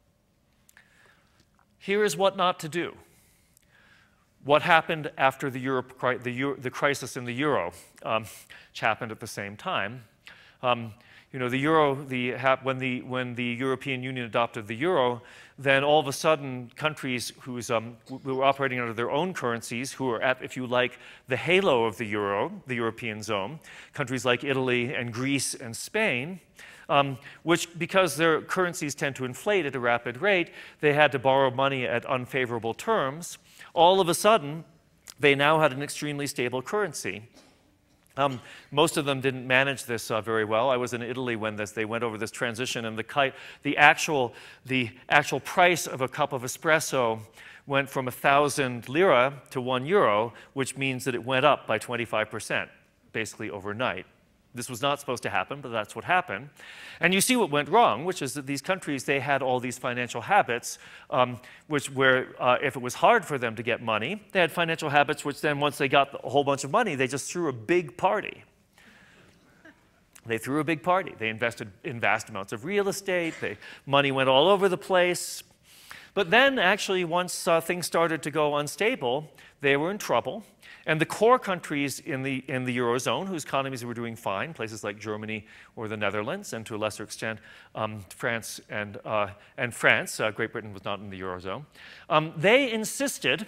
Here is what not to do. What happened after the crisis in the euro, which happened at the same time. You know, the euro, when the European Union adopted the euro, then all of a sudden countries who were operating under their own currencies, who are at, if you like, the halo of the euro, the European zone, countries like Italy and Greece and Spain, which, because their currencies tend to inflate at a rapid rate, they had to borrow money at unfavorable terms. All of a sudden, they now had an extremely stable currency. Most of them didn't manage this very well. I was in Italy when they went over this transition, and the actual price of a cup of espresso went from 1,000 lira to €1, which means that it went up by 25%, basically overnight. This was not supposed to happen, but that's what happened. And you see what went wrong, which is that these countries, they had all these financial habits, where if it was hard for them to get money, they had financial habits which then, once they got a whole bunch of money, they just threw a big party. They threw a big party. They invested in vast amounts of real estate. Money went all over the place. But then, actually, once things started to go unstable, they were in trouble. And the core countries in the Eurozone, whose economies were doing fine, places like Germany or the Netherlands, and to a lesser extent, France and France, Great Britain was not in the Eurozone, they insisted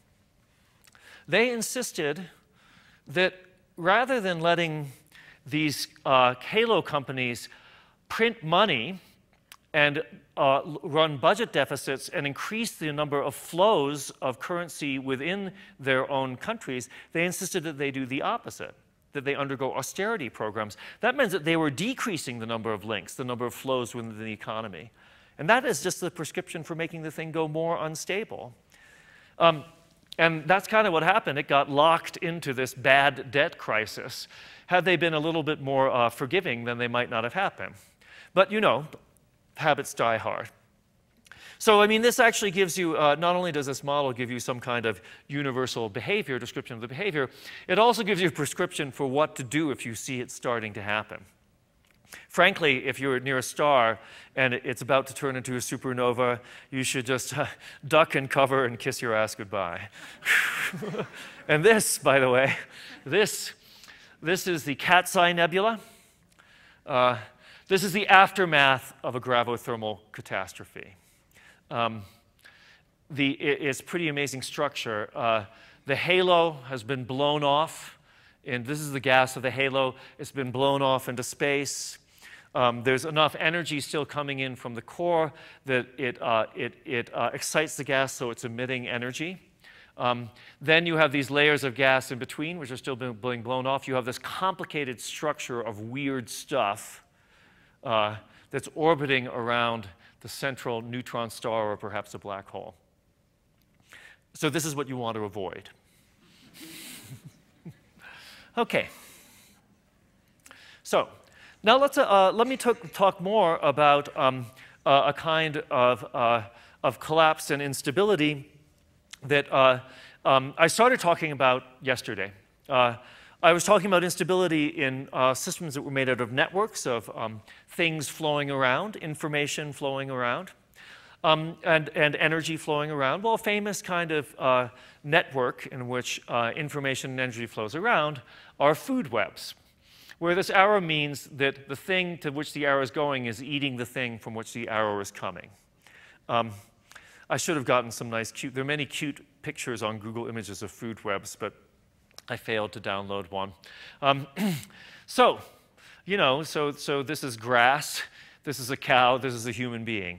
that rather than letting these halo companies print money and run budget deficits and increase the number of flows of currency within their own countries, they insisted that they do the opposite, that they undergo austerity programs. That meant that they were decreasing the number of links, the number of flows within the economy. And that is just the prescription for making the thing go more unstable. And that's kind of what happened. It got locked into this bad debt crisis. Had they been a little bit more forgiving, then they might not have happened. But, you know, habits die hard. So, I mean, this actually gives you, not only does this model give you some kind of universal behavior, description of the behavior, it also gives you a prescription for what to do if you see it starting to happen. Frankly, if you're near a star and it's about to turn into a supernova, you should just duck and cover and kiss your ass goodbye. And this, by the way, this is the Cat's Eye Nebula. This is the aftermath of a gravothermal catastrophe. It's pretty amazing structure. The halo has been blown off, and this is the gas of the halo. It's been blown off into space. There's enough energy still coming in from the core that it excites the gas, so it's emitting energy. Then you have these layers of gas in between, which are still being blown off. You have this complicated structure of weird stuff that's orbiting around the central neutron star or perhaps a black hole. So this is what you want to avoid. Okay. So now let me talk more about a kind of collapse and instability that I started talking about yesterday. I was talking about instability in systems that were made out of networks of things flowing around, information flowing around, and energy flowing around. Well, a famous kind of network in which information and energy flows around are food webs, where this arrow means that the thing to which the arrow is going is eating the thing from which the arrow is coming. I should have gotten some nice there are many cute pictures on Google Images of food webs, but I failed to download one. So this is grass, this is a cow, this is a human being.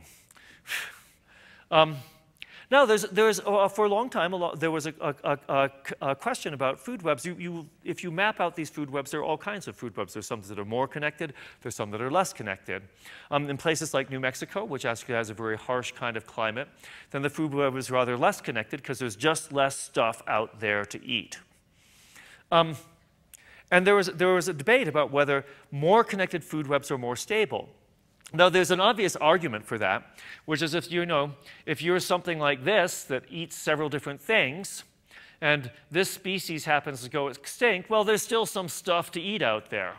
Now, for a long time, there was a question about food webs. If you map out these food webs, there are all kinds of food webs. There's some that are more connected. There's some that are less connected. In places like New Mexico, which actually has a very harsh kind of climate, then the food web is rather less connected because there's just less stuff out there to eat. And there was a debate about whether more connected food webs are more stable. Now, there's an obvious argument for that, which is if you're something like this that eats several different things, and this species happens to go extinct, well, there's still some stuff to eat out there.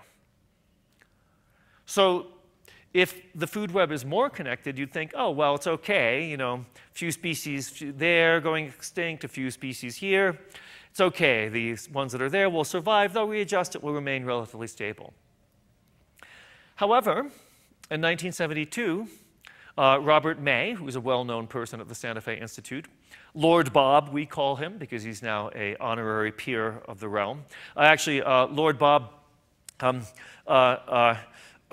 So if the food web is more connected, you'd think, oh, well, it's okay, a few species there going extinct, a few species here. It's okay, these ones that are there will survive, they'll readjust, it will remain relatively stable. However, in 1972, Robert May, who was a well-known person at the Santa Fe Institute, Lord Bob, we call him, because he's now an honorary peer of the realm. Lord Bob, about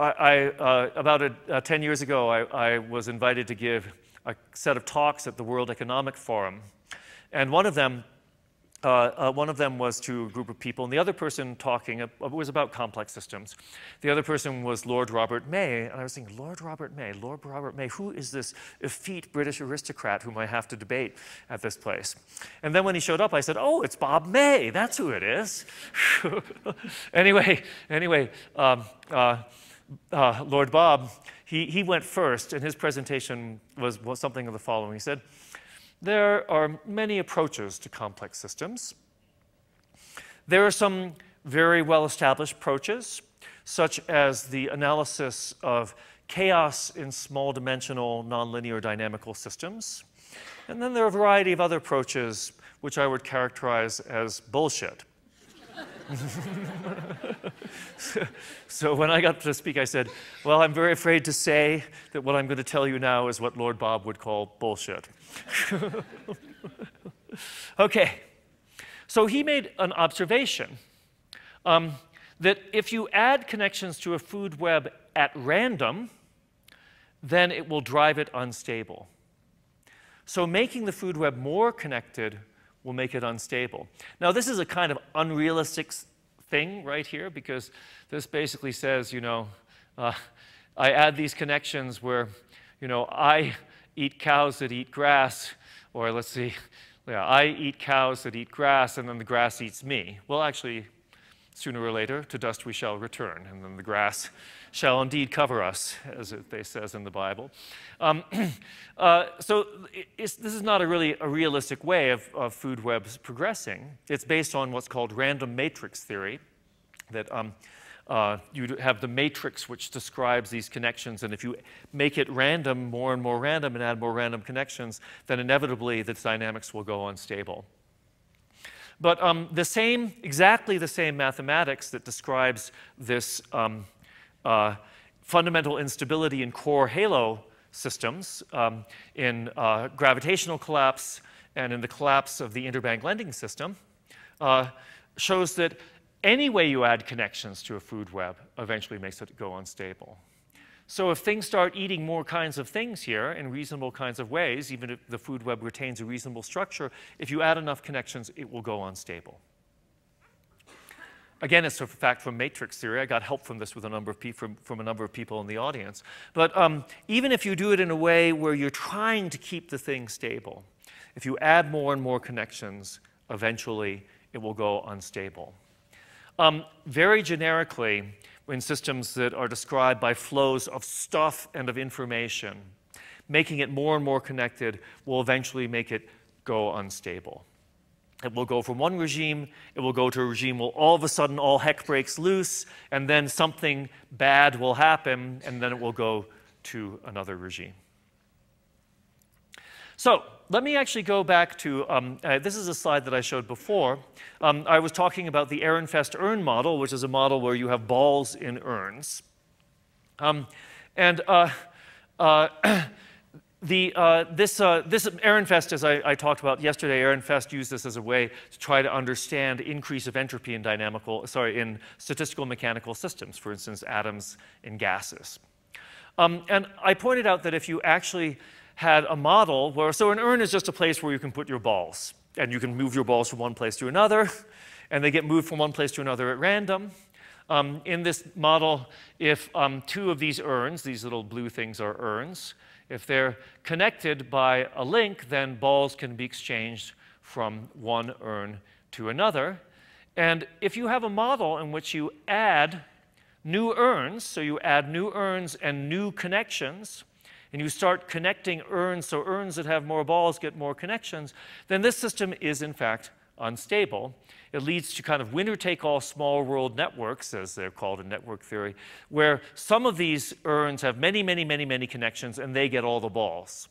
10 years ago, I was invited to give a set of talks at the World Economic Forum, and one of them was to a group of people, and the other person talking was about complex systems. The other person was Lord Robert May, and I was thinking, Lord Robert May, who is this effete British aristocrat whom I have to debate at this place? And then when he showed up, I said, oh, it's Bob May, that's who it is. Anyway, Lord Bob, he went first, and his presentation was something of the following. He said, there are many approaches to complex systems. There are some very well-established approaches, such as the analysis of chaos in small-dimensional, nonlinear dynamical systems. And then there are a variety of other approaches which I would characterize as bullshit. So when I got to speak, I said, well, I'm very afraid to say that what I'm going to tell you now is what Lord Bob would call bullshit. Okay, so he made an observation that if you add connections to a food web at random, then it will drive it unstable. So making the food web more connected will make it unstable. Now, this is a kind of unrealistic thing right here, because this basically says, I add these connections where, I eat cows that eat grass, or let's see, I eat cows that eat grass, and then the grass eats me. Well, actually, sooner or later, to dust we shall return, and then the grass shall indeed cover us, as it says in the Bible. So this is not really a realistic way of food webs progressing. It's based on what's called random matrix theory, that you have the matrix which describes these connections, and if you make it random, more and more random, and add more random connections, then inevitably the dynamics will go unstable. But exactly the same mathematics that describes this fundamental instability in core halo systems, in gravitational collapse and in the collapse of the interbank lending system, shows that any way you add connections to a food web eventually makes it go unstable. So if things start eating more kinds of things here in reasonable kinds of ways, even if the food web retains a reasonable structure, if you add enough connections, it will go unstable. Again, it's a fact from matrix theory. I got help from this with a number of from a number of people in the audience. But even if you do it in a way where you're trying to keep the thing stable, if you add more and more connections, eventually it will go unstable. Very generically, in systems that are described by flows of stuff and of information, making it more and more connected will eventually make it go unstable. It will go from one regime, it will go to a regime where all of a sudden all heck breaks loose, and then something bad will happen, and then it will go to another regime. So let me actually go back to, this is a slide that I showed before. I was talking about the Ehrenfest urn model, which is a model where you have balls in urns. This Ehrenfest, as I talked about yesterday, Ehrenfest used this as a way to try to understand increase of entropy in statistical mechanical systems, for instance, atoms in gases. And I pointed out that if you actually had a model where, so an urn is just a place where you can put your balls, and you can move your balls from one place to another, and they get moved from one place to another at random. In this model, if two of these urns, these little blue things are urns, if they're connected by a link, then balls can be exchanged from one urn to another. And if you have a model in which you add new urns, so you add new urns and new connections, and you start connecting urns, so urns that have more balls get more connections, then this system is, in fact, unstable. It leads to kind of winner-take-all small world networks, as they're called in network theory, where some of these urns have many, many, many, many connections, and they get all the balls.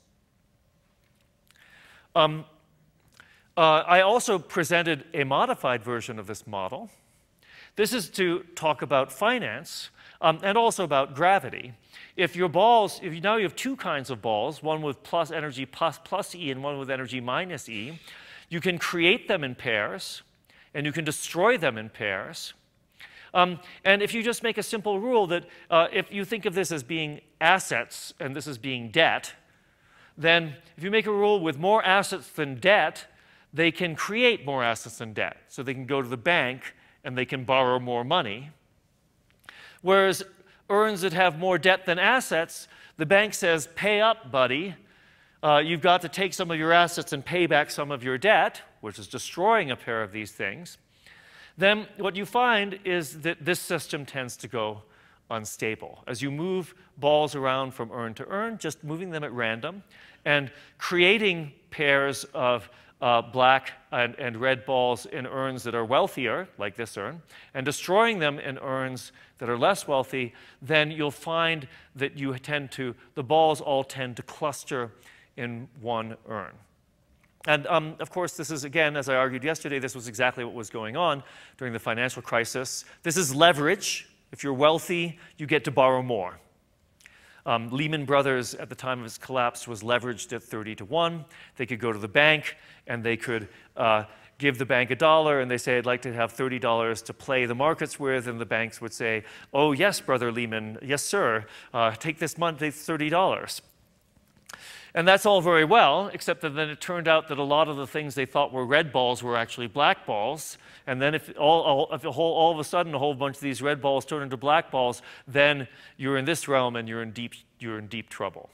I also presented a modified version of this model. This is to talk about finance and also about gravity. If your balls, now you have two kinds of balls, one with plus energy plus E and one with energy minus E, you can create them in pairs, and you can destroy them in pairs. And if you just make a simple rule that if you think of this as being assets and this as being debt, then if you make a rule with more assets than debt, they can create more assets than debt. So they can go to the bank and they can borrow more money. Whereas urns that have more debt than assets, the bank says, pay up, buddy. You've got to take some of your assets and pay back some of your debt, which is destroying a pair of these things. Then what you find is that this system tends to go unstable. As you move balls around from urn to urn, just moving them at random, and creating pairs of black and red balls in urns that are wealthier, like this urn, and destroying them in urns that are less wealthy, then you'll find that the balls all tend to cluster in one urn. And of course, this is, again, as I argued yesterday, this was exactly what was going on during the financial crisis. This is leverage. If you're wealthy, you get to borrow more. Lehman Brothers, at the time of its collapse, was leveraged at 30-to-1. They could go to the bank, and they could give the bank $1, and they say, I'd like to have $30 to play the markets with, and the banks would say, oh, yes, Brother Lehman, yes, sir, take this money, take $30. And that's all very well, except that then it turned out that a lot of the things they thought were red balls were actually black balls. And then if all of a sudden a whole bunch of these red balls turn into black balls, then you're in this realm and you're in deep trouble.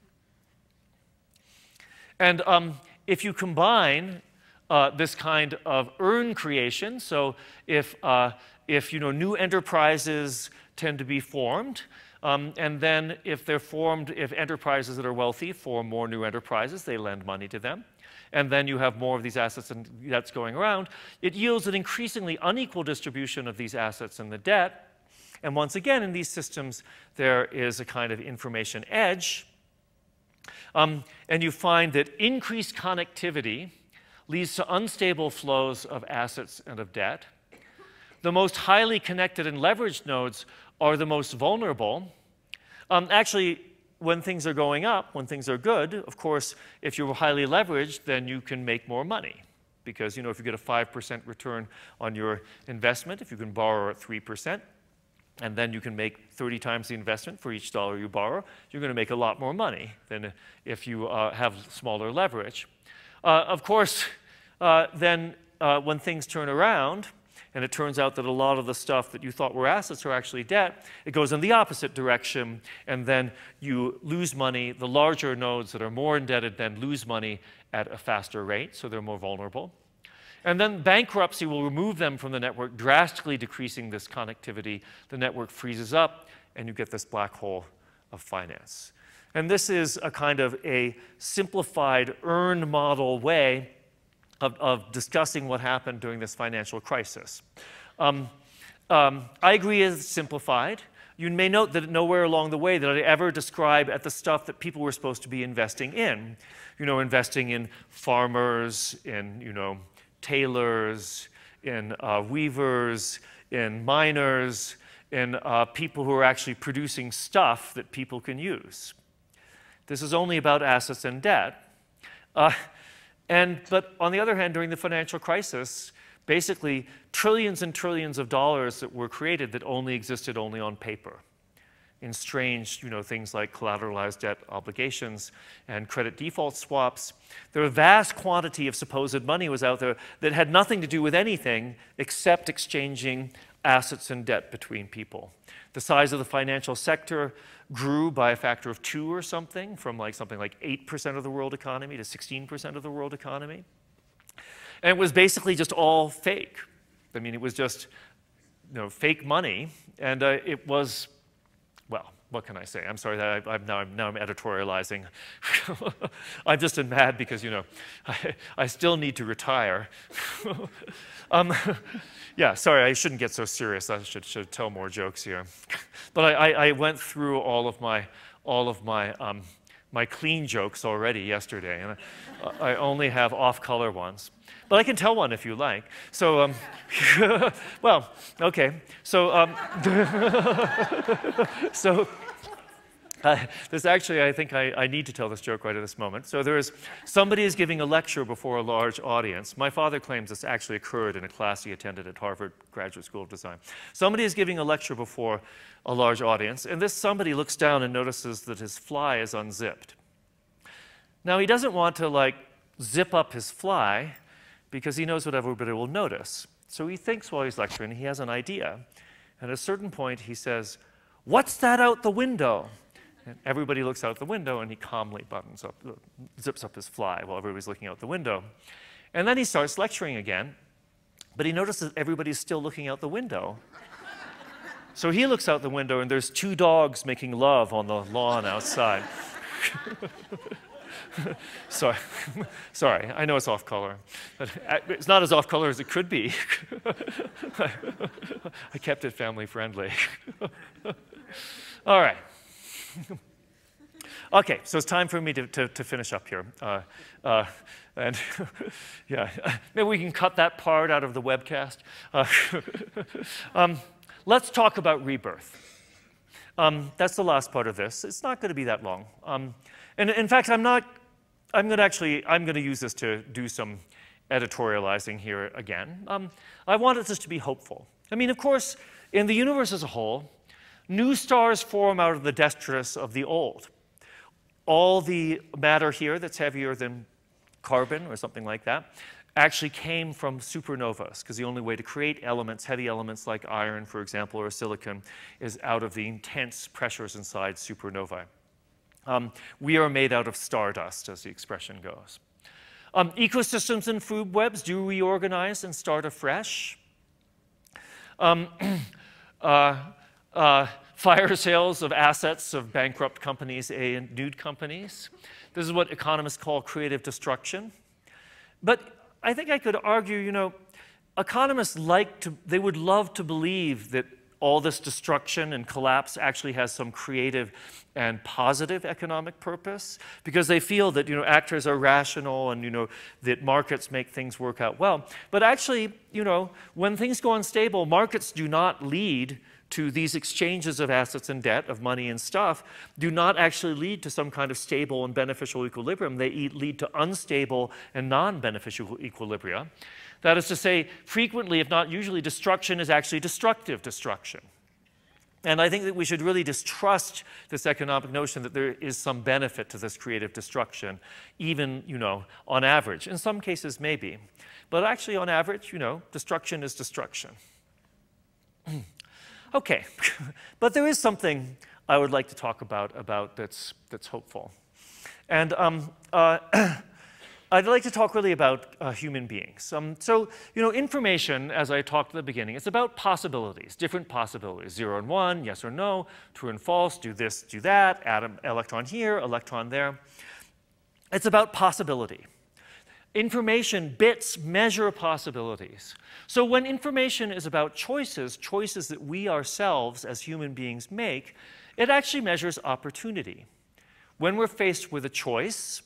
And if you combine this kind of urn creation, so if new enterprises tend to be formed, and then if enterprises that are wealthy form more new enterprises, they lend money to them, and then you have more of these assets and debts going around, it yields an increasingly unequal distribution of these assets and the debt. And once again, in these systems, there is a kind of information edge. And you find that increased connectivity leads to unstable flows of assets and of debt. The most highly connected and leveraged nodes are the most vulnerable. Actually, when things are going up, when things are good, of course, if you're highly leveraged, then you can make more money. Because, if you get a 5% return on your investment, if you can borrow at 3%, and then you can make 30 times the investment for each dollar you borrow, you're going to make a lot more money than if you have smaller leverage. Of course, then when things turn around, and it turns out that a lot of the stuff that you thought were assets are actually debt, it goes in the opposite direction, and then you lose money. The larger nodes that are more indebted then lose money at a faster rate, so they're more vulnerable. And then bankruptcy will remove them from the network, drastically decreasing this connectivity. The network freezes up, and you get this black hole of finance. And this is a kind of a simplified urn model way of discussing what happened during this financial crisis. I agree it's simplified. You may note that nowhere along the way did I ever describe at the stuff that people were supposed to be investing in. Investing in farmers, in, tailors, in weavers, in miners, in people who are actually producing stuff that people can use. This is only about assets and debt. But on the other hand, during the financial crisis, basically trillions and trillions of dollars that were created that only existed only on paper in strange, things like collateralized debt obligations and credit default swaps. There were a vast quantity of supposed money was out there that had nothing to do with anything except exchanging assets and debt between people. The size of the financial sector grew by a factor of 2 or something, from something like 8% of the world economy to 16% of the world economy. And it was basically just all fake. I mean, it was just fake money, and it was, well, what can I say? I'm sorry that I'm editorializing. I'm just mad because I still need to retire. Yeah, sorry, I shouldn't get so serious. I should tell more jokes here. But I went through all of my clean jokes already yesterday, and I only have off-color ones. But I can tell one if you like. So, well, okay. So, there's actually, I think I need to tell this joke right at this moment. So somebody is giving a lecture before a large audience. My father claims this actually occurred in a class he attended at Harvard Graduate School of Design. Somebody is giving a lecture before a large audience, and this somebody looks down and notices that his fly is unzipped. Now, he doesn't want to, zip up his fly because he knows what everybody will notice. So he thinks while he's lecturing, he has an idea. And at a certain point, he says, "What's that out the window?" And everybody looks out the window, and he calmly zips up his fly while everybody's looking out the window. And then he starts lecturing again, but he notices everybody's still looking out the window. So he looks out the window, and there's 2 dogs making love on the lawn outside. Sorry, I know it's off-color, but it's not as off-color as it could be. I kept it family-friendly. All right. Okay, so it's time for me to finish up here. And yeah, maybe we can cut that part out of the webcast. Let's talk about rebirth. That's the last part of this. It's not going to be that long. And in fact, I'm going to use this to do some editorializing here again. I wanted this to be hopeful. I mean, of course, in the universe as a whole, new stars form out of the detritus of the old. All the matter here that's heavier than carbon or something like that actually came from supernovas, because the only way to create elements, heavy elements like iron, for example, or silicon, is out of the intense pressures inside supernovae. We are made out of stardust, as the expression goes. Ecosystems and food webs do reorganize and start afresh. Fire sales of assets of bankrupt companies and nude companies. This is what economists call creative destruction. But I think I could argue, economists they would love to believe that all this destruction and collapse actually has some creative and positive economic purpose, because they feel that actors are rational and that markets make things work out well. But actually, when things go unstable, markets do not lead to these exchanges of assets and debt, of money and stuff, do not actually lead to some kind of stable and beneficial equilibrium. They lead to unstable and non-beneficial equilibria. That is to say, frequently, if not usually, destruction is actually destructive destruction. And I think that we should really distrust this economic notion that there is some benefit to this creative destruction, even, on average. In some cases, maybe. But actually, on average, destruction is destruction. Okay, but there is something I would like to talk about that's hopeful. And I'd like to talk really about human beings. So, information, as I talked at the beginning, it's about possibilities, different possibilities. 0 and 1, yes or no, true and false, do this, do that, atom, electron here, electron there. It's about possibility. information, bits, measure possibilities. So when information is about choices, choices that we ourselves as human beings make, it actually measures opportunity. When we're faced with a choice,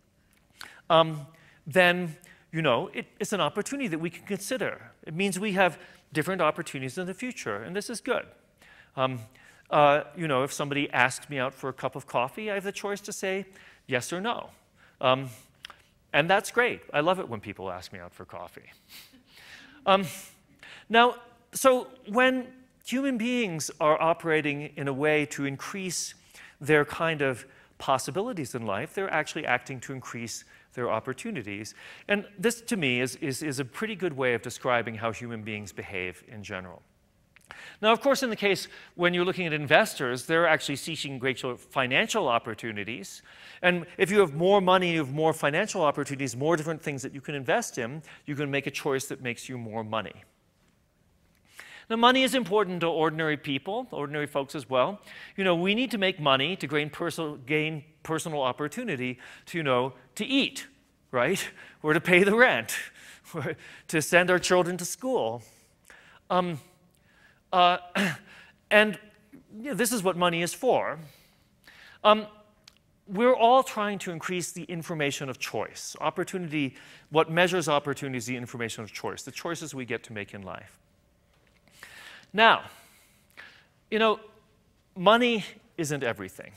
then, you know, it's an opportunity that we can consider. It means we have different opportunities in the future, and this is good. You know, if somebody asked me out for a cup of coffee, I have the choice to say yes or no. And that's great. I love it when people ask me out for coffee. Now, so when human beings are operating in a way to increase their kind of possibilities in life, they're actually acting to increase their opportunities. And this, to me, is a pretty good way of describing how human beings behave in general. Now, of course, in the case when you're looking at investors, they're actually seeking great financial opportunities. And if you have more money, you have more financial opportunities, more different things that you can invest in, you can make a choice that makes you more money. Now, money is important to ordinary people, ordinary folks as well. You know, we need to make money to gain personal opportunity to, you know, to eat, right? Or to pay the rent, or to send our children to school. And you know, this is what money is for. We're all trying to increase the information of choice. Opportunity, what measures opportunity is the information of choice, the choices we get to make in life. Now, you know, money isn't everything.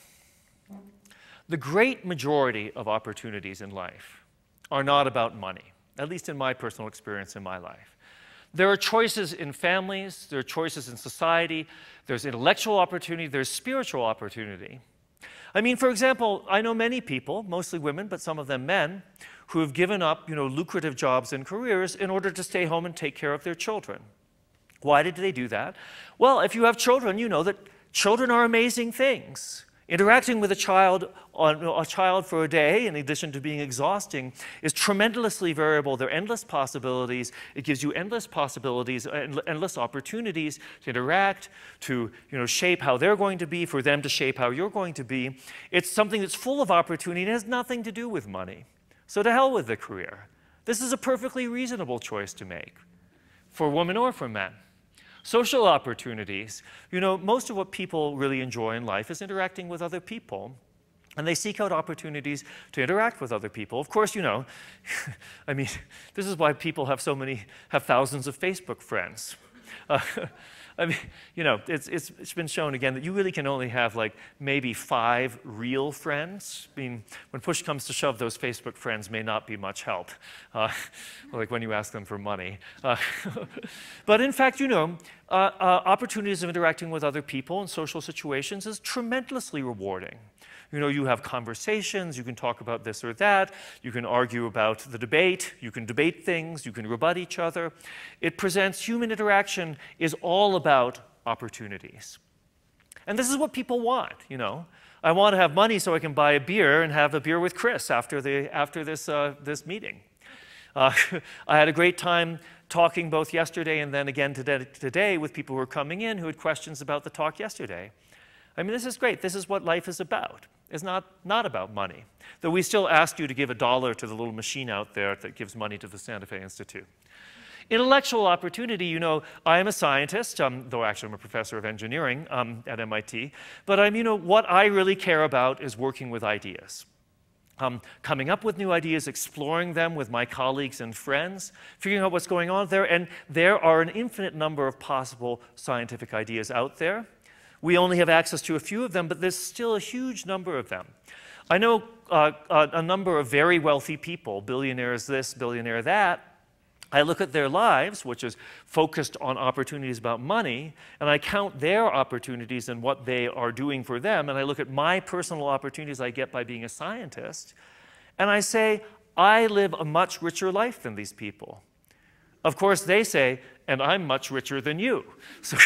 The great majority of opportunities in life are not about money, at least in my personal experience in my life. There are choices in families, there are choices in society, there's intellectual opportunity, there's spiritual opportunity. I mean, for example, I know many people, mostly women, but some of them men, who have given up, you know, lucrative jobs and careers in order to stay home and take care of their children. Why did they do that? Well, if you have children, you know that children are amazing things. Interacting with a child for a day, in addition to being exhausting, is tremendously variable. There are endless possibilities. It gives you endless possibilities, endless opportunities to interact, to, you know, shape how they're going to be, for them to shape how you're going to be. It's something that's full of opportunity and has nothing to do with money. So to hell with the career. This is a perfectly reasonable choice to make, for women or for men. Social opportunities. You know, most of what people really enjoy in life is interacting with other people. And they seek out opportunities to interact with other people. Of course, you know, I mean, this is why people have thousands of Facebook friends. I mean, you know, it's been shown again that you really can only have like maybe 5 real friends. I mean, when push comes to shove, those Facebook friends may not be much help, like when you ask them for money. But in fact, you know, opportunities of interacting with other people in social situations is tremendously rewarding. You know, you have conversations, you can talk about this or that, you can argue about the debate, you can debate things, you can rebut each other. It presents, human interaction is all about opportunities. And this is what people want, you know. I want to have money so I can buy a beer and have a beer with Chris after this meeting. I had a great time talking both yesterday and then again today with people who were coming in who had questions about the talk yesterday. I mean, this is great. This is what life is about. It's not about money. Though we still ask you to give $1 to the little machine out there that gives money to the Santa Fe Institute. Intellectual opportunity, you know, I am a scientist, though actually I'm a professor of engineering at MIT. But you know, what I really care about is working with ideas. Coming up with new ideas, exploring them with my colleagues and friends, figuring out what's going on there. And there are an infinite number of possible scientific ideas out there. We only have access to a few of them, but there's still a huge number of them. I know a number of very wealthy people, billionaires this, billionaire that. I look at their lives, which is focused on opportunities about money, and I count their opportunities and what they are doing for them, and I look at my personal opportunities I get by being a scientist, and I say, I live a much richer life than these people. Of course, they say, and I'm much richer than you. So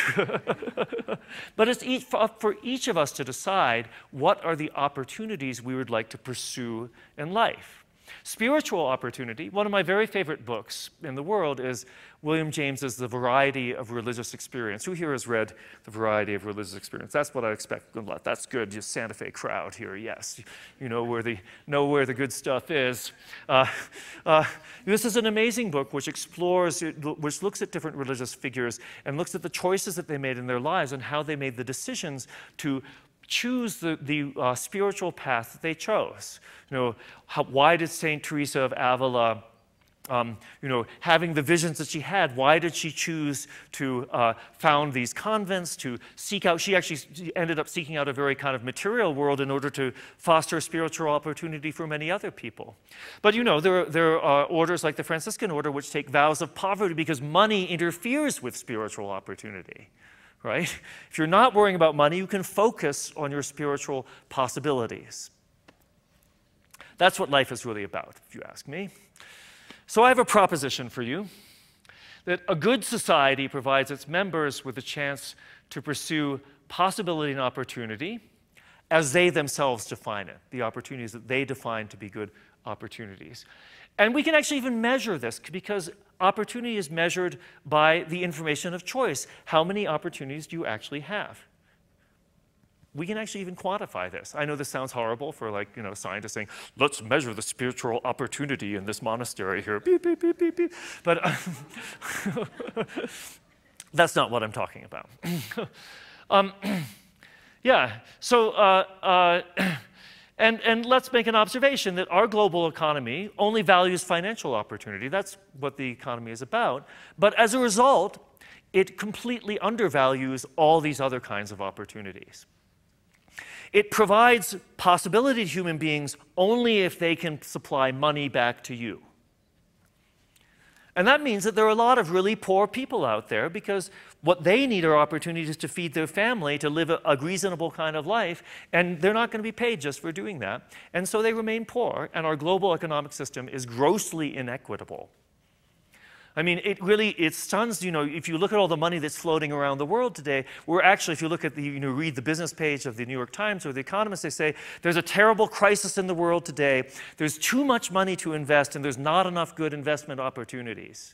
but it's for each of us to decide what are the opportunities we would like to pursue in life. Spiritual opportunity, one of my very favorite books in the world is William James's The Variety of Religious Experience. Who here has read The Variety of Religious Experience? That's what I expect. That's good. Just Santa Fe crowd here. Yes, you know where the good stuff is. This is an amazing book which explores, which looks at different religious figures and looks at the choices that they made in their lives and how they made the decisions to choose the spiritual path that they chose. You know, why did Saint Teresa of Avila, you know, having the visions that she had, why did she choose to found these convents, to seek out, she actually ended up seeking out a very kind of material world in order to foster spiritual opportunity for many other people. But you know, there are orders like the Franciscan order which take vows of poverty because money interferes with spiritual opportunity. Right? If you're not worrying about money, you can focus on your spiritual possibilities. That's what life is really about, if you ask me. So I have a proposition for you, that a good society provides its members with a chance to pursue possibility and opportunity as they themselves define it, the opportunities that they define to be good opportunities. And we can actually even measure this because opportunity is measured by the information of choice. How many opportunities do you actually have? We can actually even quantify this. I know this sounds horrible for, like, you know, scientists saying, let's measure the spiritual opportunity in this monastery here. Beep, beep, beep, beep, beep. But that's not what I'm talking about. Yeah, so and let's make an observation that our global economy only values financial opportunity. That's what the economy is about. But as a result, it completely undervalues all these other kinds of opportunities. It provides possibility to human beings only if they can supply money back to you. And that means that there are a lot of really poor people out there because what they need are opportunities to feed their family, to live a reasonable kind of life, and they're not going to be paid just for doing that. And so they remain poor, and our global economic system is grossly inequitable. I mean, it stuns, you know, if you look at all the money that's floating around the world today, we're actually, if you look at the, you know, read the business page of the New York Times or the Economist, they say there's a terrible crisis in the world today. There's too much money to invest, and there's not enough good investment opportunities.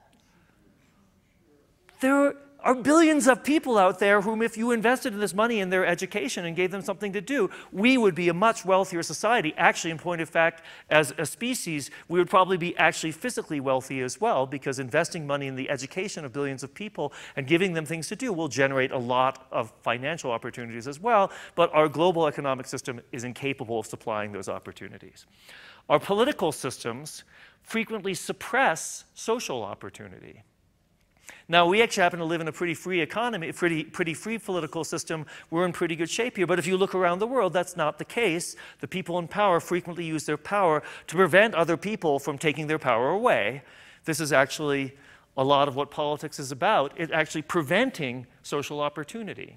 There are billions of people out there whom, if you invested in this money in their education and gave them something to do, we would be a much wealthier society. Actually, in point of fact, as a species, we would probably be actually physically wealthy as well, because investing money in the education of billions of people and giving them things to do will generate a lot of financial opportunities as well, but our global economic system is incapable of supplying those opportunities. Our political systems frequently suppress social opportunity. Now, we actually happen to live in a pretty free economy, pretty free political system. We're in pretty good shape here. But if you look around the world, that's not the case. The people in power frequently use their power to prevent other people from taking their power away. This is actually a lot of what politics is about. It's actually preventing social opportunity.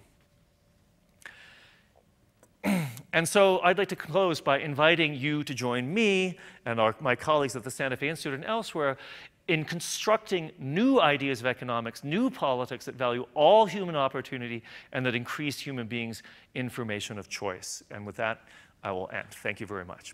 And so I'd like to close by inviting you to join me and my colleagues at the Santa Fe Institute and elsewhere in constructing new ideas of economics, new politics that value all human opportunity and that increase human beings' information of choice. And with that, I will end. Thank you very much.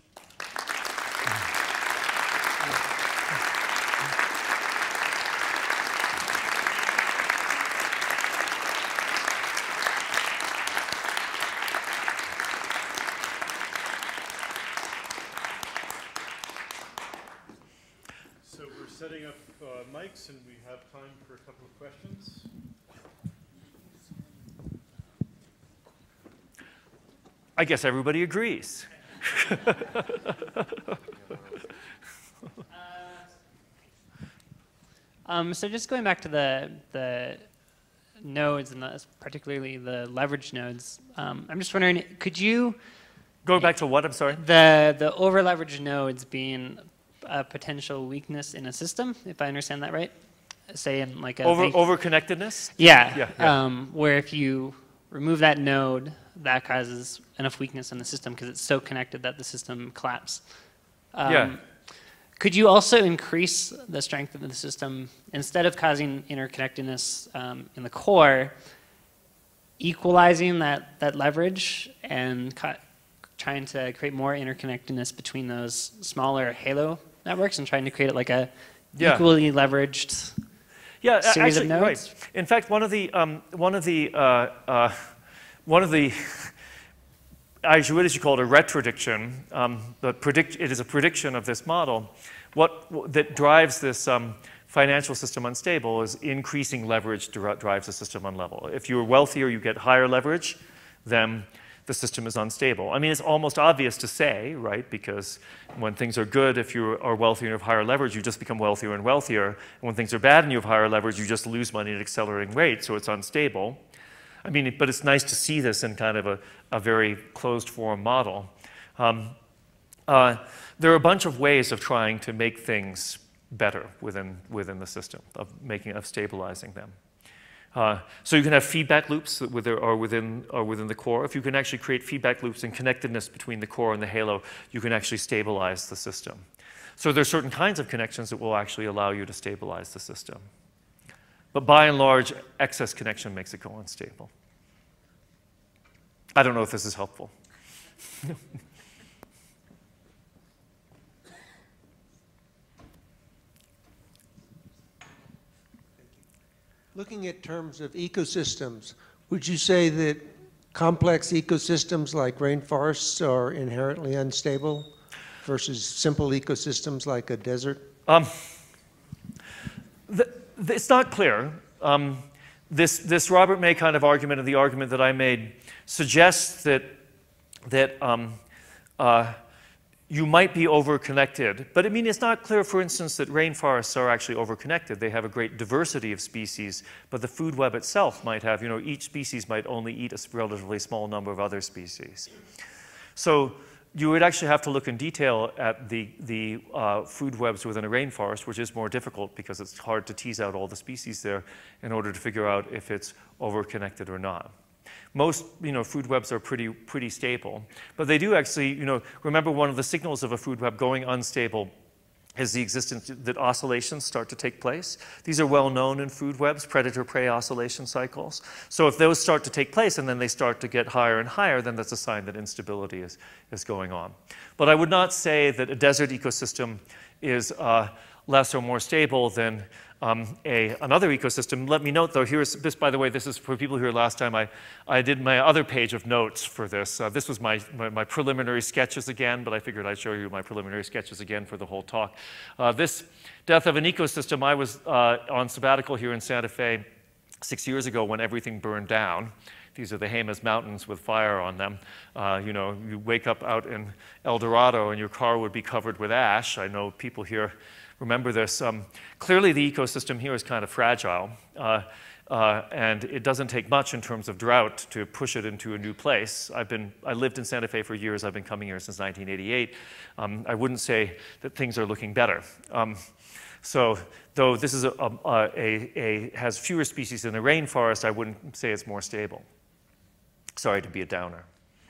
Setting up mics, and we have time for a couple of questions. I guess everybody agrees. So just going back to the nodes, and particularly the leverage nodes, I'm just wondering, could you... Go back to what, I'm sorry? The over-leveraged nodes being a potential weakness in a system, if I understand that right? Say in like a... Over-connectedness? Yeah. Where if you remove that node, that causes enough weakness in the system because it's so connected that the system collapses. Could you also increase the strength of the system, instead of causing interconnectedness in the core, equalizing that leverage and trying to create more interconnectedness between those smaller halo networks and trying to create like a equally leveraged series of nodes? Right. In fact, one of the what is called a retrodiction, it is a prediction of this model. That drives this financial system unstable is increasing leverage drives the system unlevel. If you're wealthier, you get higher leverage, then the system is unstable. I mean, it's almost obvious to say, right? Because when things are good, if you are wealthier and you have higher leverage, you just become wealthier and wealthier. And when things are bad and you have higher leverage, you just lose money at an accelerating rate, so it's unstable. I mean, but it's nice to see this in kind of a very closed form model. There are a bunch of ways of trying to make things better within the system, of stabilizing them. So you can have feedback loops that are within the core. If you can actually create feedback loops and connectedness between the core and the halo, you can actually stabilize the system. So there are certain kinds of connections that will actually allow you to stabilize the system. But by and large, excess connection makes it go unstable. I don't know if this is helpful. Looking at terms of ecosystems, would you say that complex ecosystems like rainforests are inherently unstable versus simple ecosystems like a desert? It's not clear. This Robert May kind of argument, and the argument that I made, suggests that you might be over-connected. But I mean, it's not clear, for instance, that rainforests are actually over-connected. They have a great diversity of species, but the food web itself might have, each species might only eat a relatively small number of other species. So you would actually have to look in detail at the food webs within a rainforest, which is more difficult because it's hard to tease out all the species there in order to figure out if it's over-connected or not. Most, food webs are pretty stable, but they do actually, remember one of the signals of a food web going unstable is the existence that oscillations start to take place. These are well known in food webs, predator-prey oscillation cycles. So if those start to take place and then they start to get higher and higher, then that's a sign that instability is going on. But I would not say that a desert ecosystem is less or more stable than another ecosystem. Let me note, though, this, by the way, this is for people who were last time. I did my other page of notes for this. This was my preliminary sketches again, but I figured I'd show you my preliminary sketches again for the whole talk. This death of an ecosystem, I was on sabbatical here in Santa Fe 6 years ago when everything burned down. These are the Jemez Mountains with fire on them. You wake up out in El Dorado and your car would be covered with ash. I know people here remember this. Clearly, the ecosystem here is kind of fragile, and it doesn't take much in terms of drought to push it into a new place. I lived in Santa Fe for years. I've been coming here since 1988. I wouldn't say that things are looking better. So, though this is has fewer species than a rainforest, I wouldn't say it's more stable. Sorry to be a downer.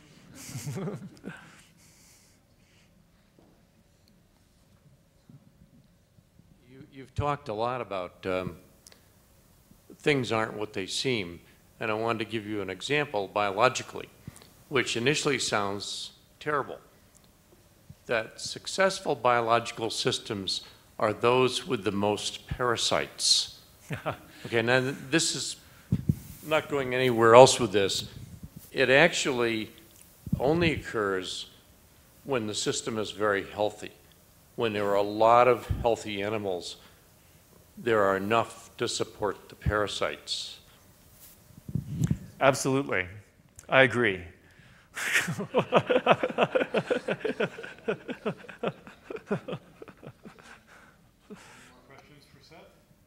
You've talked a lot about things aren't what they seem, and I wanted to give you an example biologically, which initially sounds terrible. That successful biological systems are those with the most parasites. Okay, now this is not going anywhere else with this. It actually only occurs when the system is very healthy. When there are a lot of healthy animals, there are enough to support the parasites. Absolutely. I agree. More questions for Seth?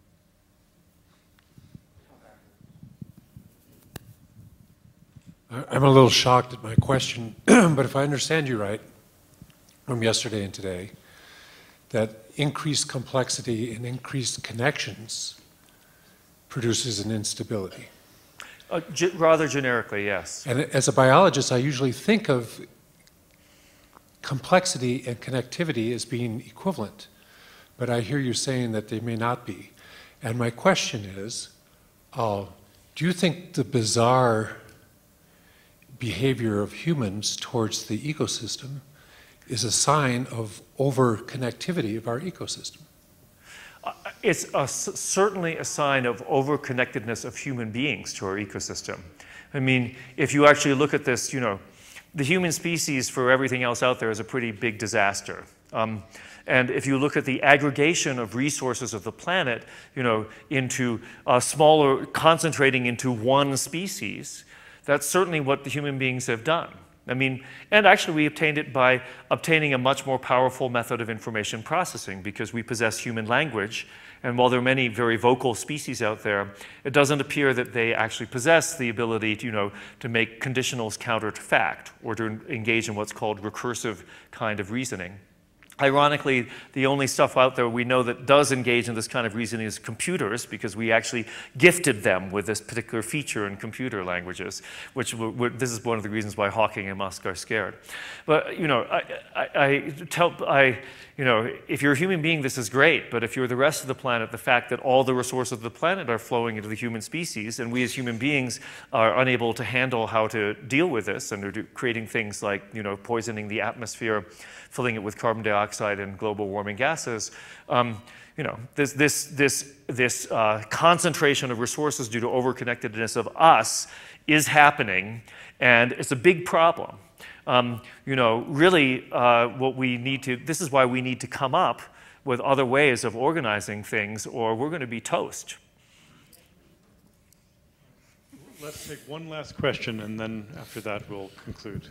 I'm a little shocked at my question, but if I understand you right, from yesterday and today, that increased complexity and increased connections produces an instability. Rather generically, yes. And as a biologist, I usually think of complexity and connectivity as being equivalent, but I hear you saying that they may not be. And my question is, do you think the bizarre behavior of humans towards the ecosystem is a sign of over-connectivity of our ecosystem. It's certainly a sign of over-connectedness of human beings to our ecosystem. I mean, if you actually look at this, you know, the human species for everything else out there is a pretty big disaster. And if you look at the aggregation of resources of the planet, you know, into smaller, concentrating into one species, that's certainly what the human beings have done. I mean, and actually we obtained it by obtaining a much more powerful method of information processing because we possess human language. And while there are many very vocal species out there, it doesn't appear that they actually possess the ability to, you know, to make conditionals counter to fact or to engage in what's called recursive kind of reasoning. Ironically, the only stuff out there we know that does engage in this kind of reasoning is computers, because we actually gifted them with this particular feature in computer languages, which this is one of the reasons why Hawking and Musk are scared. But, you know, you know, if you're a human being, this is great, but if you're the rest of the planet, the fact that all the resources of the planet are flowing into the human species, and we as human beings are unable to handle how to deal with this, and are creating things like, you know, poisoning the atmosphere, filling it with carbon dioxide and global warming gases, you know, this concentration of resources due to overconnectedness of us is happening, and it's a big problem. You know, really, what we need to, this is why we need to come up with other ways of organizing things, or we're going to be toast. Let's take one last question, and then after that, we'll conclude.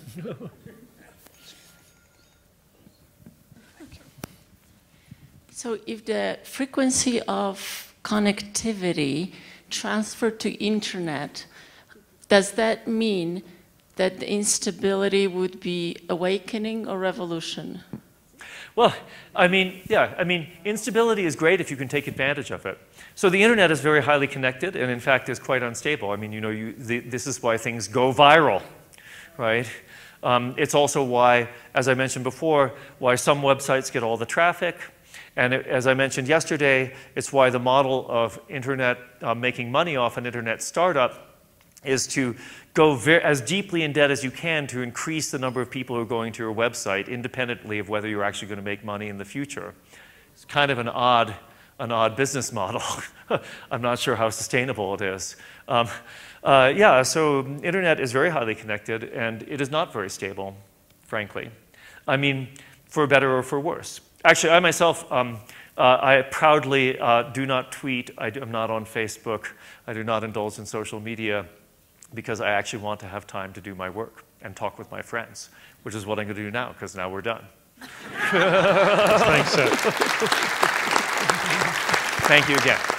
So if the frequency of connectivity transferred to internet, does that mean that the instability would be awakening or revolution? Well, I mean, yeah, I mean, instability is great if you can take advantage of it. So the internet is very highly connected, and in fact is quite unstable. I mean, you know, this is why things go viral, right? It's also why, as I mentioned before, why some websites get all the traffic. And as I mentioned yesterday, it's why the model of internet making money off an internet startup is to go as deeply in debt as you can to increase the number of people who are going to your website, independently of whether you're actually going to make money in the future. It's kind of an odd business model. I'm not sure how sustainable it is. Yeah, so internet is very highly connected, and it is not very stable, frankly. I mean, for better or for worse. Actually, I myself, I proudly do not tweet. I'm not on Facebook. I do not indulge in social media because I actually want to have time to do my work and talk with my friends, which is what I'm going to do now, because now we're done. Thanks, Seth. Thank you again.